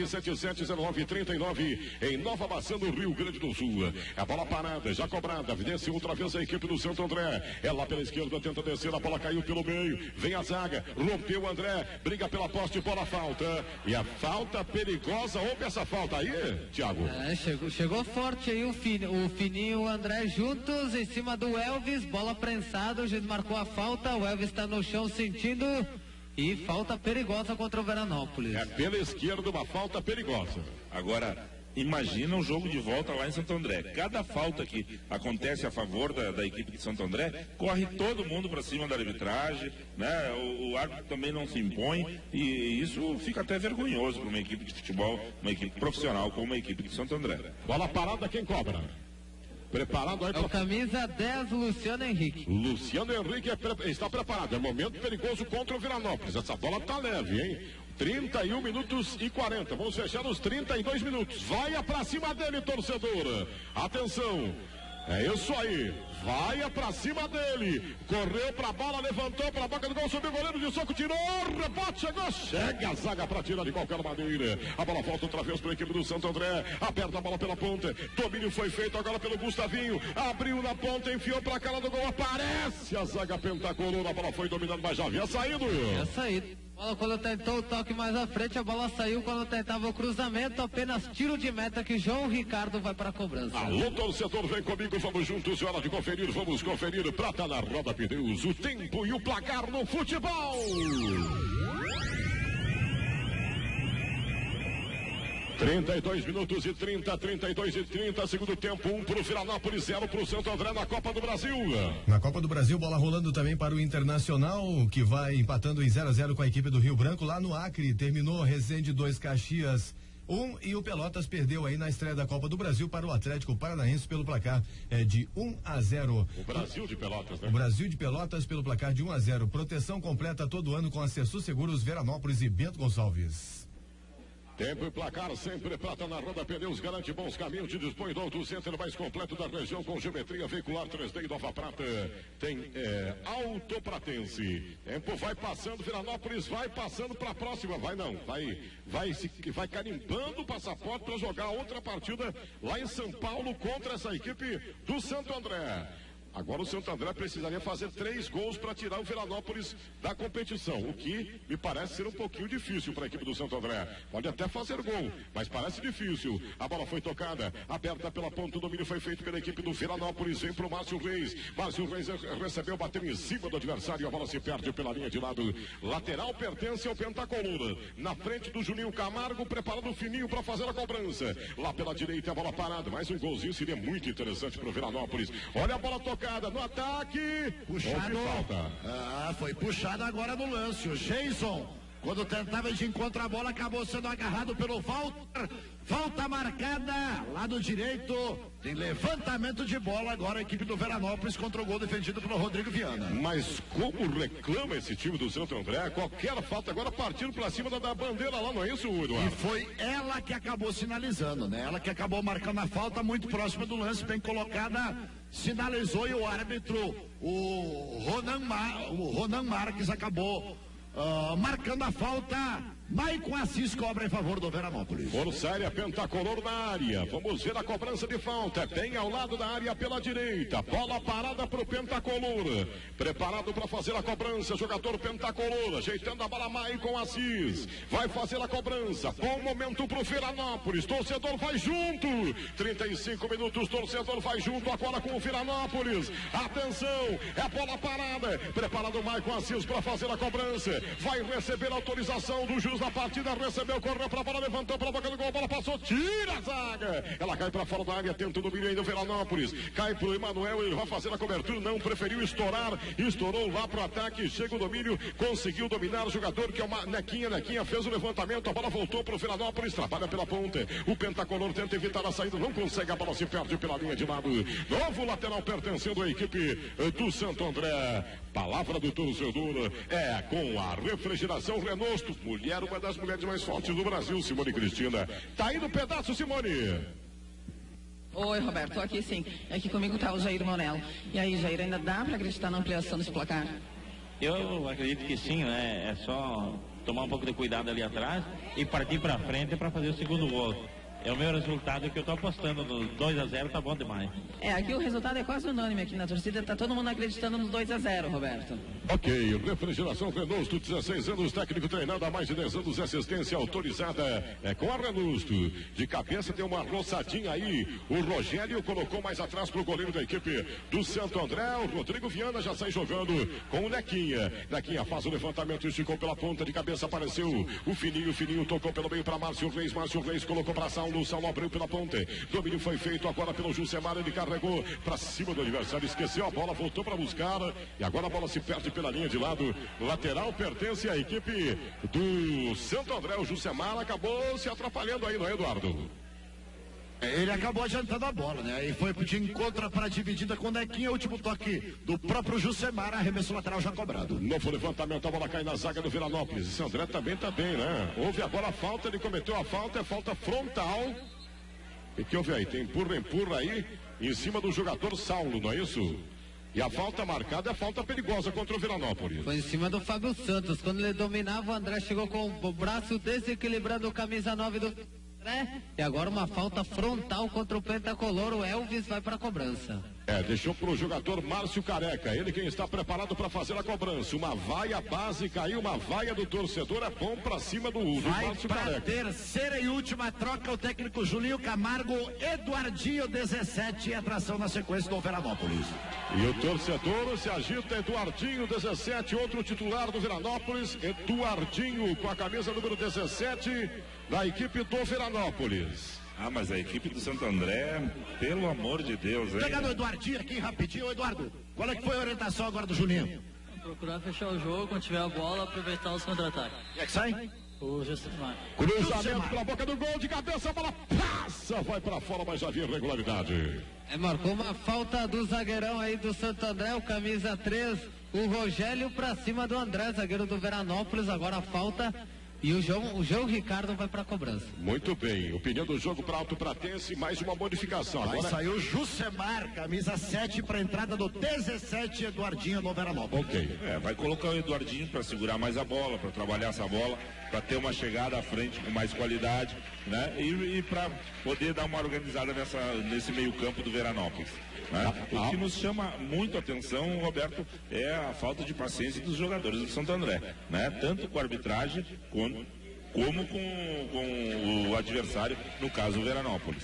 99770939, em Nova Bassano, Rio Grande do Sul. A bola parada, já cobrada, desce outra vez a equipe do Santo André, é lá pela esquerda, tenta descer, a bola caiu pelo meio, vem a zaga, rompeu o André, briga pela poste, bola falta. E a falta perigosa, houve essa falta aí, Thiago? Chegou forte aí o Fininho e o André juntos em cima do Elvis, bola prensada, o juiz marcou a falta, o Elvis está no chão sentindo e falta perigosa contra o Veranópolis. É pela esquerda uma falta perigosa. Agora, imagina o jogo de volta lá em Santo André. Cada falta que acontece a favor da equipe de Santo André, corre todo mundo para cima da arbitragem, né? O árbitro também não se impõe e isso fica até vergonhoso para uma equipe de futebol, uma equipe profissional como a equipe de Santo André. Bola parada, quem cobra? Preparado aí para... camisa 10, Luciano Henrique. Luciano Henrique está preparado. É momento perigoso contra o Veranópolis. Essa bola tá leve, hein? 31 minutos e 40. Vamos fechar os 32 minutos. Vai pra cima dele, torcedor. Atenção. É isso aí. Vai pra cima dele. Correu pra bola, levantou pra boca do gol, subiu o goleiro de soco, tirou, rebote, chegou. Chega a zaga pra tirar de qualquer maneira. A bola volta outra vez pra equipe do Santo André. Aperta a bola pela ponta. Domínio foi feito agora pelo Gustavinho. Abriu na ponta, enfiou pra cara do gol. Aparece a zaga pentacolor. A bola foi dominando, mas já havia saído. Já saído. Bola quando tentou o toque mais à frente, a bola saiu quando tentava o cruzamento, apenas tiro de meta que João Ricardo vai para a cobrança. Alô, torcedor, vem comigo, vamos juntos, hora de conferir, vamos conferir, prata na roda pneus, o tempo e o placar no futebol. 32 minutos e 30, 32 e 30, segundo tempo, 1 para o Veranópolis, 0 para o Santo André na Copa do Brasil. Na Copa do Brasil, bola rolando também para o Internacional, que vai empatando em 0-0 com a equipe do Rio Branco, lá no Acre, terminou Resende 2, Caxias 1, e o Pelotas perdeu aí na estreia da Copa do Brasil para o Atlético Paranaense pelo placar de 1-0. O Brasil de Pelotas, né? O Brasil de Pelotas pelo placar de 1-0. Proteção completa todo ano com Acessu Seguros, Veranópolis e Bento Gonçalves. Tempo e placar, sempre prata na roda pneus, garante bons caminhos, te dispõe do auto center mais completo da região com geometria veicular 3D e Nova Prata. Tem Autopratense. Tempo vai passando, Veranópolis vai passando para a próxima, vai carimbando o passaporte para jogar outra partida lá em São Paulo contra essa equipe do Santo André. Agora o Santo André precisaria fazer 3 gols para tirar o Veranópolis da competição, o que me parece ser um pouquinho difícil para a equipe do Santo André. Pode até fazer gol, mas parece difícil. A bola foi tocada, aberta pela ponta, o domínio foi feito pela equipe do Veranópolis, vem para o Márcio Reis. Márcio Reis recebeu, bateu em cima do adversário, a bola se perde pela linha de lado. Lateral pertence ao Pentacolor. Na frente do Juninho Camargo, preparando o Fininho para fazer a cobrança. Lá pela direita, a bola parada. Mais um golzinho seria muito interessante para o Veranópolis. Olha a bola tocada. No ataque, puxado. Foi puxado agora no lance. O Jason Quando tentava de encontrar a bola, acabou sendo agarrado pelo Walter. Falta marcada, lado direito, tem levantamento de bola agora a equipe do Veranópolis contra o gol defendido pelo Rodrigo Viana. Mas como reclama esse time do Santo André, qualquer falta agora partindo pra cima da bandeira lá, não é isso, Eduardo? E foi ela que acabou sinalizando, né? Ela que acabou marcando a falta muito próxima do lance, bem colocada, sinalizou e o árbitro, o Ronan Marques acabou marcando a falta. Maicon Assis cobra em favor do Veranópolis. Força aérea, Pentacolor na área. Vamos ver a cobrança de falta. Bem ao lado da área pela direita. Bola parada para o Pentacolor. Preparado para fazer a cobrança. Jogador Pentacolor. Ajeitando a bola, Maicon Assis. Vai fazer a cobrança. Bom momento para o Veranópolis. Torcedor vai junto. 35 minutos. Torcedor vai junto agora com o Veranópolis. Atenção. É bola parada. Preparado o Maicon Assis para fazer a cobrança. Vai receber autorização do juiz da partida, recebeu, correu pra bola, levantou pra boca do gol, a bola passou, tira a zaga, ela cai pra fora da área, tenta o domínio aí do Veranópolis, cai pro Emanuel, ele vai fazer a cobertura, não preferiu estourar, estourou lá pro ataque, chega o domínio, conseguiu dominar o jogador que é uma Nequinha fez o levantamento, a bola voltou pro Veranópolis, trabalha pela ponta, o Pentacolor tenta evitar a saída, não consegue, a bola se perde pela linha de lado, novo lateral pertencendo à equipe do Santo André. Palavra do torcedor é com a refrigeração Renault, mulher, uma das mulheres mais fortes do Brasil, Simone Cristina. Tá aí no pedaço, Simone. Oi, Roberto, tô aqui sim. Aqui comigo tá o Jair Monello. E aí, Jair, ainda dá para acreditar na ampliação desse placar? Eu acredito que sim, né? É só tomar um pouco de cuidado ali atrás e partir para frente para fazer o segundo gol. É o meu resultado que eu tô apostando no 2-0, tá bom demais. Aqui o resultado é quase unânime aqui na torcida, tá todo mundo acreditando no 2-0, Roberto. Ok, refrigeração Renault, 16 anos, técnico treinado há mais de 10 anos, assistência autorizada com a Renault. De cabeça deu uma roçadinha aí, o Rogério colocou mais atrás pro goleiro da equipe do Santo André, o Rodrigo Viana já sai jogando com o Nequinha. Nequinha faz o levantamento, esticou pela ponta, de cabeça apareceu o Fininho tocou pelo meio para Márcio Reis colocou para Saulo abriu pela ponte, domínio foi feito agora pelo Jusemar, ele carregou para cima do adversário, esqueceu a bola, voltou para buscar e agora a bola se perde pela linha de lado, lateral pertence à equipe do Santo André, o Jusemar acabou se atrapalhando aí, não é, Eduardo? Ele acabou adiantando a bola, né? E foi de encontro para a dividida com o Nequinha, último toque do próprio Jusemar, arremesso lateral já cobrado. Novo levantamento, a bola cai na zaga do Veranópolis. Esse André também tá bem, né? Houve agora a falta, ele cometeu a falta, é falta frontal. E que houve aí? Tem empurra aí, em cima do jogador Saulo, não é isso? E a falta marcada é a falta perigosa contra o Veranópolis. Foi em cima do Fábio Santos. Quando ele dominava, o André chegou com o braço desequilibrando o camisa 9 do André. E agora uma falta frontal contra o Pentacolor. O Elvis vai para a cobrança. Deixou pro jogador Márcio Careca. Ele quem está preparado para fazer a cobrança. Uma vaia básica aí, uma vaia do torcedor. É bom para cima do Márcio Careca. Terceira e última troca, o técnico Julinho Camargo, Eduardinho 17, atração na sequência do Veranópolis. E o torcedor se agita, Eduardinho 17, outro titular do Veranópolis, Eduardinho com a camisa número 17 da equipe do Veranópolis. Mas a equipe do Santo André, pelo amor de Deus, hein? Pegando o Eduardinho aqui rapidinho. Eduardo, qual é que foi a orientação agora do Juninho? Procurar fechar o jogo, quando tiver a bola, aproveitar os contra-ataques. E é que sai? O Jusemar. Cruzamento pela boca do gol, de cabeça, a bola passa, vai pra fora, mas já havia irregularidade. Marcou uma falta do zagueirão aí do Santo André, o camisa 3, o Rogério pra cima do André, zagueiro do Veranópolis, agora a falta. E o João Ricardo vai para a cobrança. Muito bem. Opinião do jogo para Alto Pratense, mais uma modificação. Agora saiu Jusemar, camisa 7 para a entrada do 17, Eduardinho no Veranópolis. Ok. Vai colocar o Eduardinho para segurar mais a bola, para trabalhar essa bola, para ter uma chegada à frente com mais qualidade, né? E para poder dar uma organizada nesse meio-campo do Veranópolis. O que nos chama muito a atenção, Roberto, é a falta de paciência dos jogadores do Santo André, né? Tanto com a arbitragem como com o adversário, no caso o Veranópolis.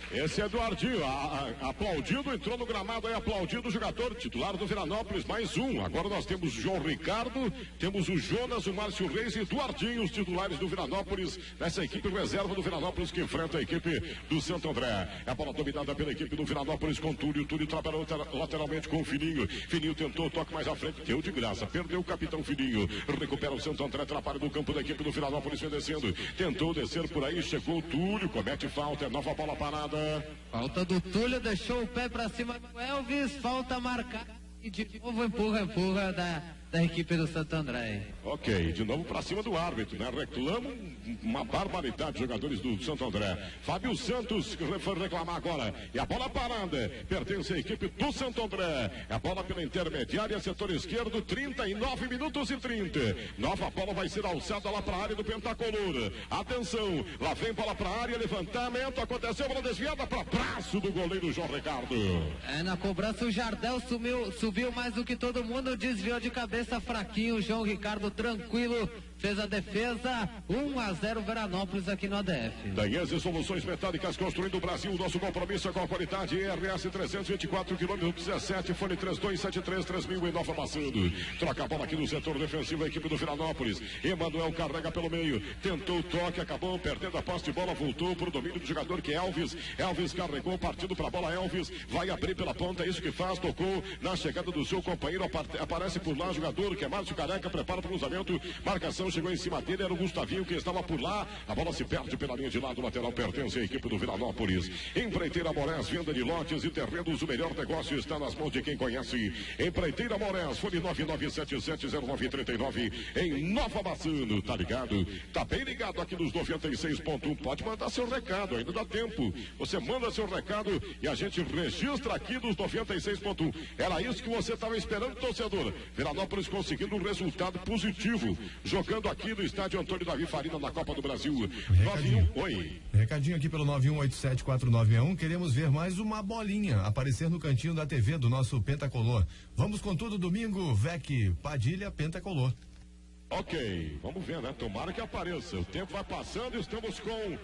Esse é Eduardinho, aplaudido, entrou no gramado aí, aplaudido o jogador titular do Veranópolis, mais um. Agora nós temos o João Ricardo, temos o Jonas, o Márcio Reis e Eduardinho, os titulares do Veranópolis, nessa equipe reserva do Veranópolis que enfrenta a equipe do Santo André. É a bola dominada pela equipe do Veranópolis com Túlio trabalhou lateralmente com o Fininho. Fininho tentou, toque mais à frente, deu de graça, perdeu o capitão Fininho, recupera o Santo André, atrapalha do campo da equipe do Veranópolis, vem descendo, tentou descer por aí, chegou o Túlio, comete falta, é nova bola parada. Falta do Túlio, deixou o pé pra cima do Elvis, falta marcada e de novo empurra da equipe do Santo André. Ok, de novo pra cima do árbitro, né? Reclamam uma barbaridade jogadores do Santo André. Fábio Santos foi reclamar agora. E a bola parada pertence à equipe do Santo André. A bola pela intermediária, setor esquerdo, 39 minutos e 30. Nova bola vai ser alçada lá pra área do Pentacolor. Atenção, lá vem bola pra área, levantamento, aconteceu, bola desviada pra braço do goleiro João Ricardo. Na cobrança o Jardel subiu mais do que todo mundo, desviou de cabeça fraquinho, o João Ricardo tranquilo, fez a defesa, 1-0 Veranópolis aqui no ADF. Danhese Soluções Metálicas, construindo o Brasil, nosso compromisso é com a qualidade. RS 324 km 17, fone 3273-3000 em Nova Maçando. Troca a bola aqui no setor defensivo, a equipe do Veranópolis. Emanuel carrega pelo meio, tentou o toque, acabou perdendo a posse de bola, voltou para o domínio do jogador que é Elvis. Elvis carregou, partindo para a bola, Elvis vai abrir pela ponta, é isso que faz, tocou na chegada do seu companheiro, aparece por lá, jogador que é Márcio Careca, prepara para o cruzamento, marcação, chegou em cima dele, era o Gustavinho que estava por lá, a bola se perde pela linha de lado, lateral pertence à equipe do Veranópolis. Empreiteira Morés, venda de lotes e terrenos, o melhor negócio está nas mãos de quem conhece. Empreiteira Morés, fone 99770939 em Nova Maçando, tá ligado? Tá bem ligado aqui nos 96.1, pode mandar seu recado, ainda dá tempo, você manda seu recado e a gente registra aqui nos 96.1, era isso que você estava esperando, torcedor. Veranópolis conseguindo um resultado positivo, jogando aqui no estádio Antônio Davi Farina na Copa do Brasil. 91, oi. Recadinho aqui pelo 91874961, queremos ver mais uma bolinha aparecer no cantinho da TV do nosso Pentacolor. Vamos com tudo domingo, VEC Padilha Pentacolor. Ok, vamos ver, né? Tomara que apareça. O tempo vai passando, estamos com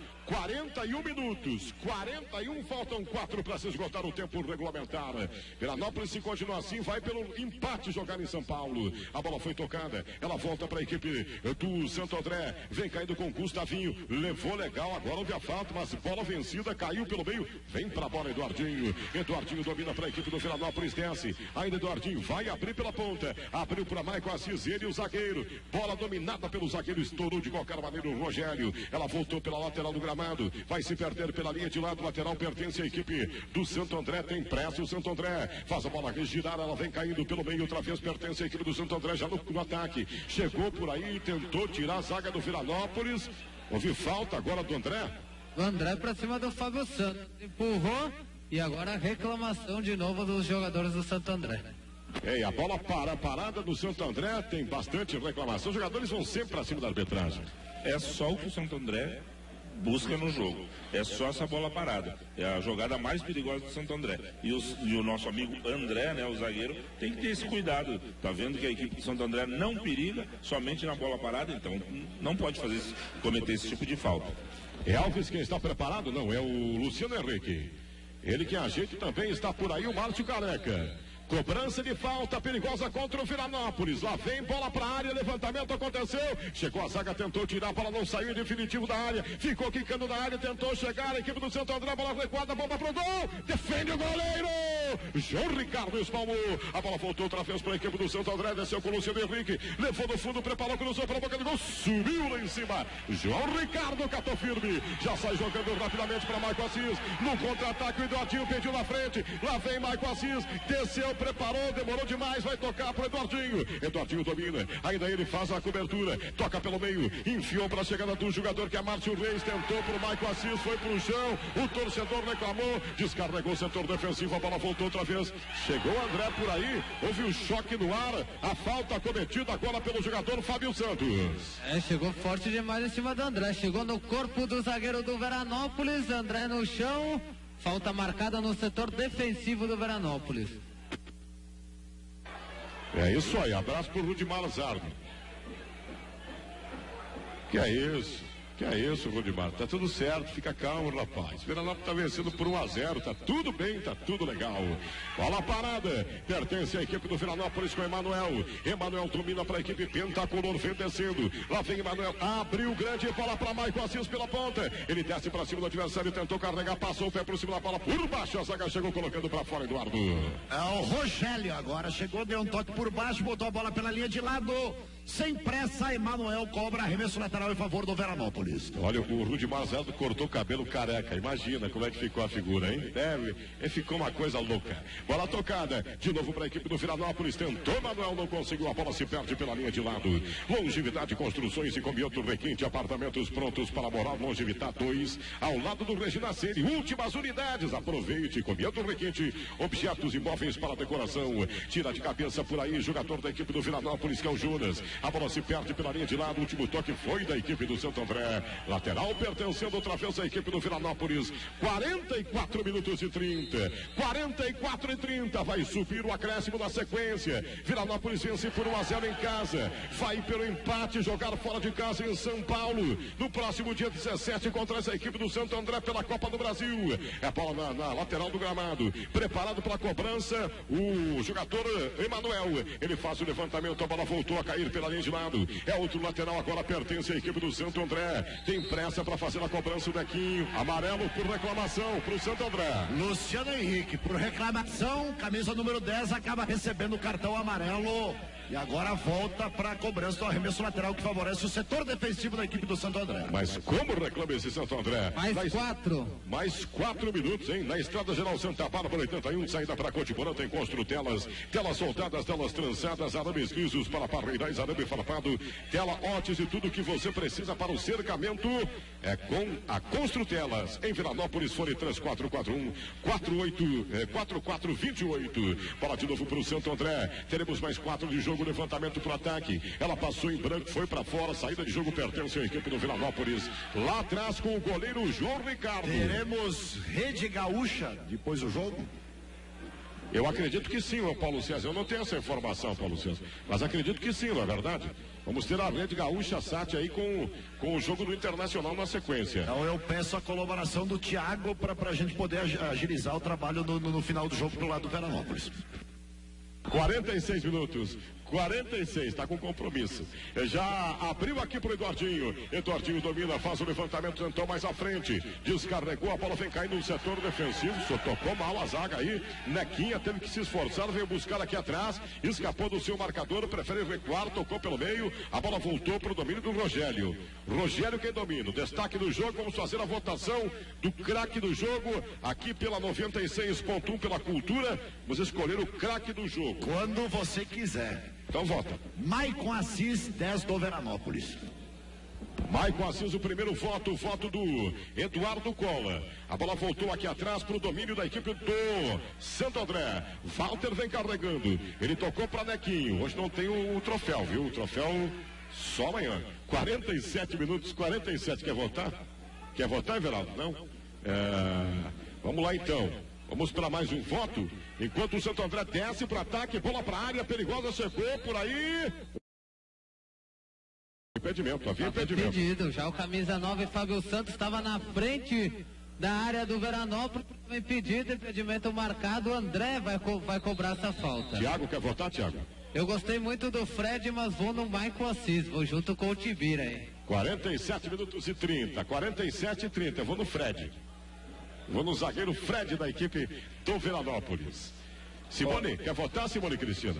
41 minutos. 41, faltam 4 para se esgotar o tempo regulamentar. Veranópolis, se continuar assim, vai pelo empate jogar em São Paulo. A bola foi tocada, ela volta para a equipe do Santo André. Vem caindo com Gustavinho, levou legal, agora houve a falta, mas bola vencida, caiu pelo meio. Vem para a bola, Eduardinho. Eduardinho domina para a equipe do Veranópolis, desce. Ainda Eduardinho vai abrir pela ponta. Abriu para Maicon Assis, ele e o zagueiro. Bola dominada pelo zagueiro, estourou de qualquer maneira o Rogério. Ela voltou pela lateral do gramado, vai se perder pela linha de lado, lateral pertence à equipe do Santo André, tem pressa o Santo André, faz a bola girar, ela vem caindo pelo meio, outra vez pertence à equipe do Santo André, já no ataque, chegou por aí, tentou tirar a zaga do Veranópolis, houve falta agora do André. O André pra cima do Fábio Santos, empurrou e agora reclamação de novo dos jogadores do Santo André. A bola parada do Santo André, tem bastante reclamação, os jogadores vão sempre pra cima da arbitragem. É só o que o Santo André busca no jogo, é só essa bola parada, é a jogada mais perigosa do Santo André, e o nosso amigo André, né, o zagueiro, tem que ter esse cuidado, tá vendo que a equipe do Santo André não periga somente na bola parada, então não pode cometer esse tipo de falta. É Elvis quem está preparado? Não, é o Luciano Henrique, ele que ajeita também, está por aí o Márcio Careca. Cobrança de falta perigosa contra o Veranópolis. Lá vem bola para a área, levantamento aconteceu. Chegou a zaga, tentou tirar, a bola não saiu em definitivo da área. Ficou quicando na área, tentou chegar. A equipe do Santo André, bola recuada, bomba pro gol. Defende o goleiro. João Ricardo espalmou. A bola voltou outra vez para a equipe do Santo André. Desceu com o Luciano Henrique. Levou no fundo, preparou, cruzou para a boca do gol. Subiu lá em cima. João Ricardo catou firme. Já sai jogando rapidamente para Maicon Assis. No contra-ataque, o Eduardinho pediu na frente. Lá vem Maicon Assis. Desceu, preparou, demorou demais, vai tocar para Eduardinho. Eduardinho domina, ainda ele faz a cobertura, toca pelo meio, enfiou para a chegada do jogador que é Márcio Reis, tentou para o Maicon Assis, foi para o chão, o torcedor reclamou, descarregou o setor defensivo, a bola voltou outra vez, chegou o André por aí, houve um choque no ar, a falta cometida agora pelo jogador Fábio Santos. Chegou forte demais em cima do André, chegou no corpo do zagueiro do Veranópolis, André no chão, falta marcada no setor defensivo do Veranópolis. É isso aí, abraço pro Rudimar Zardo. Que é isso? Que é isso, Rudimar? Tá tudo certo, fica calmo, rapaz. Veranópolis tá vencendo por 1-0, tá tudo bem, tá tudo legal. Bola parada, pertence à equipe do Veranópolis com Emanuel. Emanuel domina para a equipe Pentacolor, vem descendo. Lá vem Emanuel, abriu grande bola para Maicon Assis pela ponta. Ele desce para cima do adversário, tentou carregar, passou o pé por cima da bola, por baixo a zaga chegou colocando para fora, Eduardo. É o Rogélio agora, chegou, deu um toque por baixo, botou a bola pela linha de lado. Sem pressa, Emanuel cobra arremesso lateral em favor do Veranópolis. Olha, o Rudimar Zeldo cortou o cabelo careca. Imagina como é que ficou a figura, hein? Ficou uma coisa louca. Bola tocada, de novo para a equipe do Veranópolis. Tentou, Manuel não conseguiu. A bola se perde pela linha de lado. Longevidade Construções e Comioto Requinte. Apartamentos prontos para morar. Longevidade 2, ao lado do Regina Ceni. Últimas unidades. Aproveite. Comioto Requinte. Objetos imóveis para decoração. Tira de cabeça por aí. Jogador da equipe do Veranópolis, que é o Jonas. A bola se perde pela linha de lado. O último toque foi da equipe do Santo André. Lateral pertencendo outra vez à equipe do Veranópolis. 44 minutos e 30. 44 e 30. Vai subir o acréscimo na sequência. Veranópolis vence por 1-0 em casa. Vai pelo empate jogar fora de casa em São Paulo. No próximo dia 17 contra essa equipe do Santo André pela Copa do Brasil. É a bola na lateral do gramado. Preparado para a cobrança. O jogador Emanuel. Ele faz o levantamento. A bola voltou a cair pela linha de lado. É outro lateral. Agora pertence à equipe do Santo André. Tem pressa para fazer a cobrança o Dequinho. Amarelo por reclamação para o Santo André. Luciano Henrique, por reclamação, camisa número 10, acaba recebendo o cartão amarelo. E agora volta para a cobrança do arremesso lateral que favorece o setor defensivo da equipe do Santo André. Mas como reclama esse Santo André? Mais 4 minutos, hein? Na Estrada Geral Santa Bárbara, 81, saída para Cotiporã, tem constru telas soltadas, telas trançadas, arames lisos para parreirais, arame farpado, tela ótis e tudo que você precisa para o cercamento é com a Construtelas. Em Veranópolis, fone 3441-4428. Bola de novo para o Santo André. Teremos mais 4 de jogo, levantamento para o ataque. Ela passou em branco, foi para fora. Saída de jogo pertence à equipe do Veranópolis. Lá atrás com o goleiro João Ricardo. Teremos rede gaúcha depois do jogo? Eu acredito que sim, o Paulo César. Eu não tenho essa informação, Paulo César, mas acredito que sim, não é verdade? Vamos ter a rede gaúcha SAT aí com o jogo do Internacional na sequência. Então eu peço a colaboração do Thiago para a gente poder agilizar o trabalho no final do jogo pro lado do Veranópolis. 46 minutos. 46, está com compromisso. Já abriu aqui pro Eduardinho. Eduardinho domina, faz o levantamento, tentou mais à frente. Descarregou, a bola vem caindo no setor defensivo. Só tocou mal a zaga aí. Nequinha teve que se esforçar, veio buscar aqui atrás. Escapou do seu marcador, prefere recuar, tocou pelo meio. A bola voltou pro domínio do Rogélio. Rogélio quem domina. O destaque do jogo, vamos fazer a votação do craque do jogo. Aqui pela 96.1, pela Cultura. Vamos escolher o craque do jogo. Quando você quiser. Então vota. Maicon Assis, 10 do Veranópolis. Maicon Assis, o primeiro voto, o voto do Eduardo Cola. A bola voltou aqui atrás para o domínio da equipe do Santo André. Walter vem carregando. Ele tocou para Nequinho. Hoje não tem o troféu, viu? O troféu só amanhã. 47 minutos, 47. Quer votar? Quer votar, Everaldo? Não? Vamos lá então. Vamos para mais um voto. Enquanto o Santo André desce para ataque, bola para a área, perigosa, chegou por aí. Impedimento, havia impedimento. Impedido. Já o camisa 9, Fábio Santos, estava na frente da área do Veranópolis. Impedido, impedimento marcado. O André vai cobrar essa falta. Tiago, quer votar, Tiago? Eu gostei muito do Fred, mas vou no Maicon Assis. Vou junto com o Tibira aí. 47 minutos e 30. 47 e 30. Eu vou no Fred. Vou no zagueiro Fred da equipe do Veranópolis. Simone, quer votar, Simone Cristina?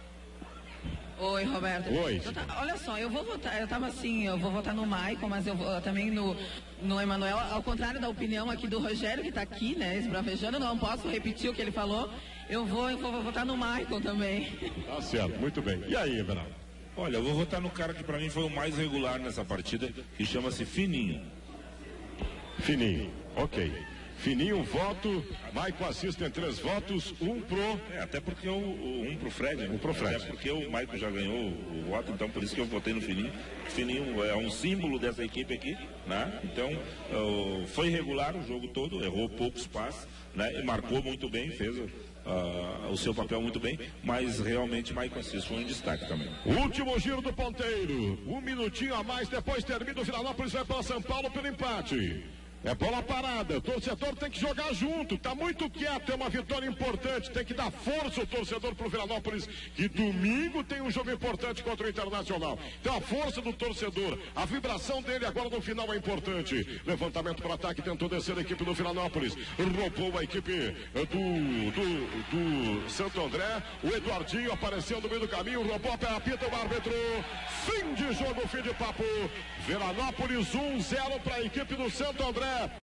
Oi, Roberto. Oi. Olha só, eu vou votar, eu vou votar no Maicon, mas eu vou também no Emanuel, ao contrário da opinião aqui do Rogério, que está aqui, né, esbravejando, não posso repetir o que ele falou, eu vou votar no Maicon também. Tá certo, muito bem. E aí, Everaldo? Olha, eu vou votar no cara que para mim foi o mais regular nessa partida, que chama-se Fininho. Fininho, ok. Fininho, um voto. Maicon Assis tem 3 votos, 1 pro. Até porque um pro Fred, né? Um pro Fred. Até porque o Maicon já ganhou o voto, então por isso que eu votei no Fininho. Fininho é um símbolo dessa equipe aqui, né? Então foi regular o jogo todo, errou poucos passes, né? E marcou muito bem, fez o seu papel muito bem, mas realmente Maicon Assis foi um destaque também. Último giro do ponteiro, 1 minutinho a mais, depois termina o Vilanópolis, vai para São Paulo pelo empate. É bola parada, o torcedor tem que jogar junto, tá muito quieto, é uma vitória importante, tem que dar força o torcedor pro Vilanópolis, que domingo tem um jogo importante contra o Internacional. Então a força do torcedor, a vibração dele agora no final é importante. Levantamento para ataque, tentou descer a equipe do Vilanópolis, roubou a equipe do Santo André, o Eduardinho apareceu no meio do caminho, roubou, apita o árbitro, fim de jogo, fim de papo, Vilanópolis 1-0 para a equipe do Santo André.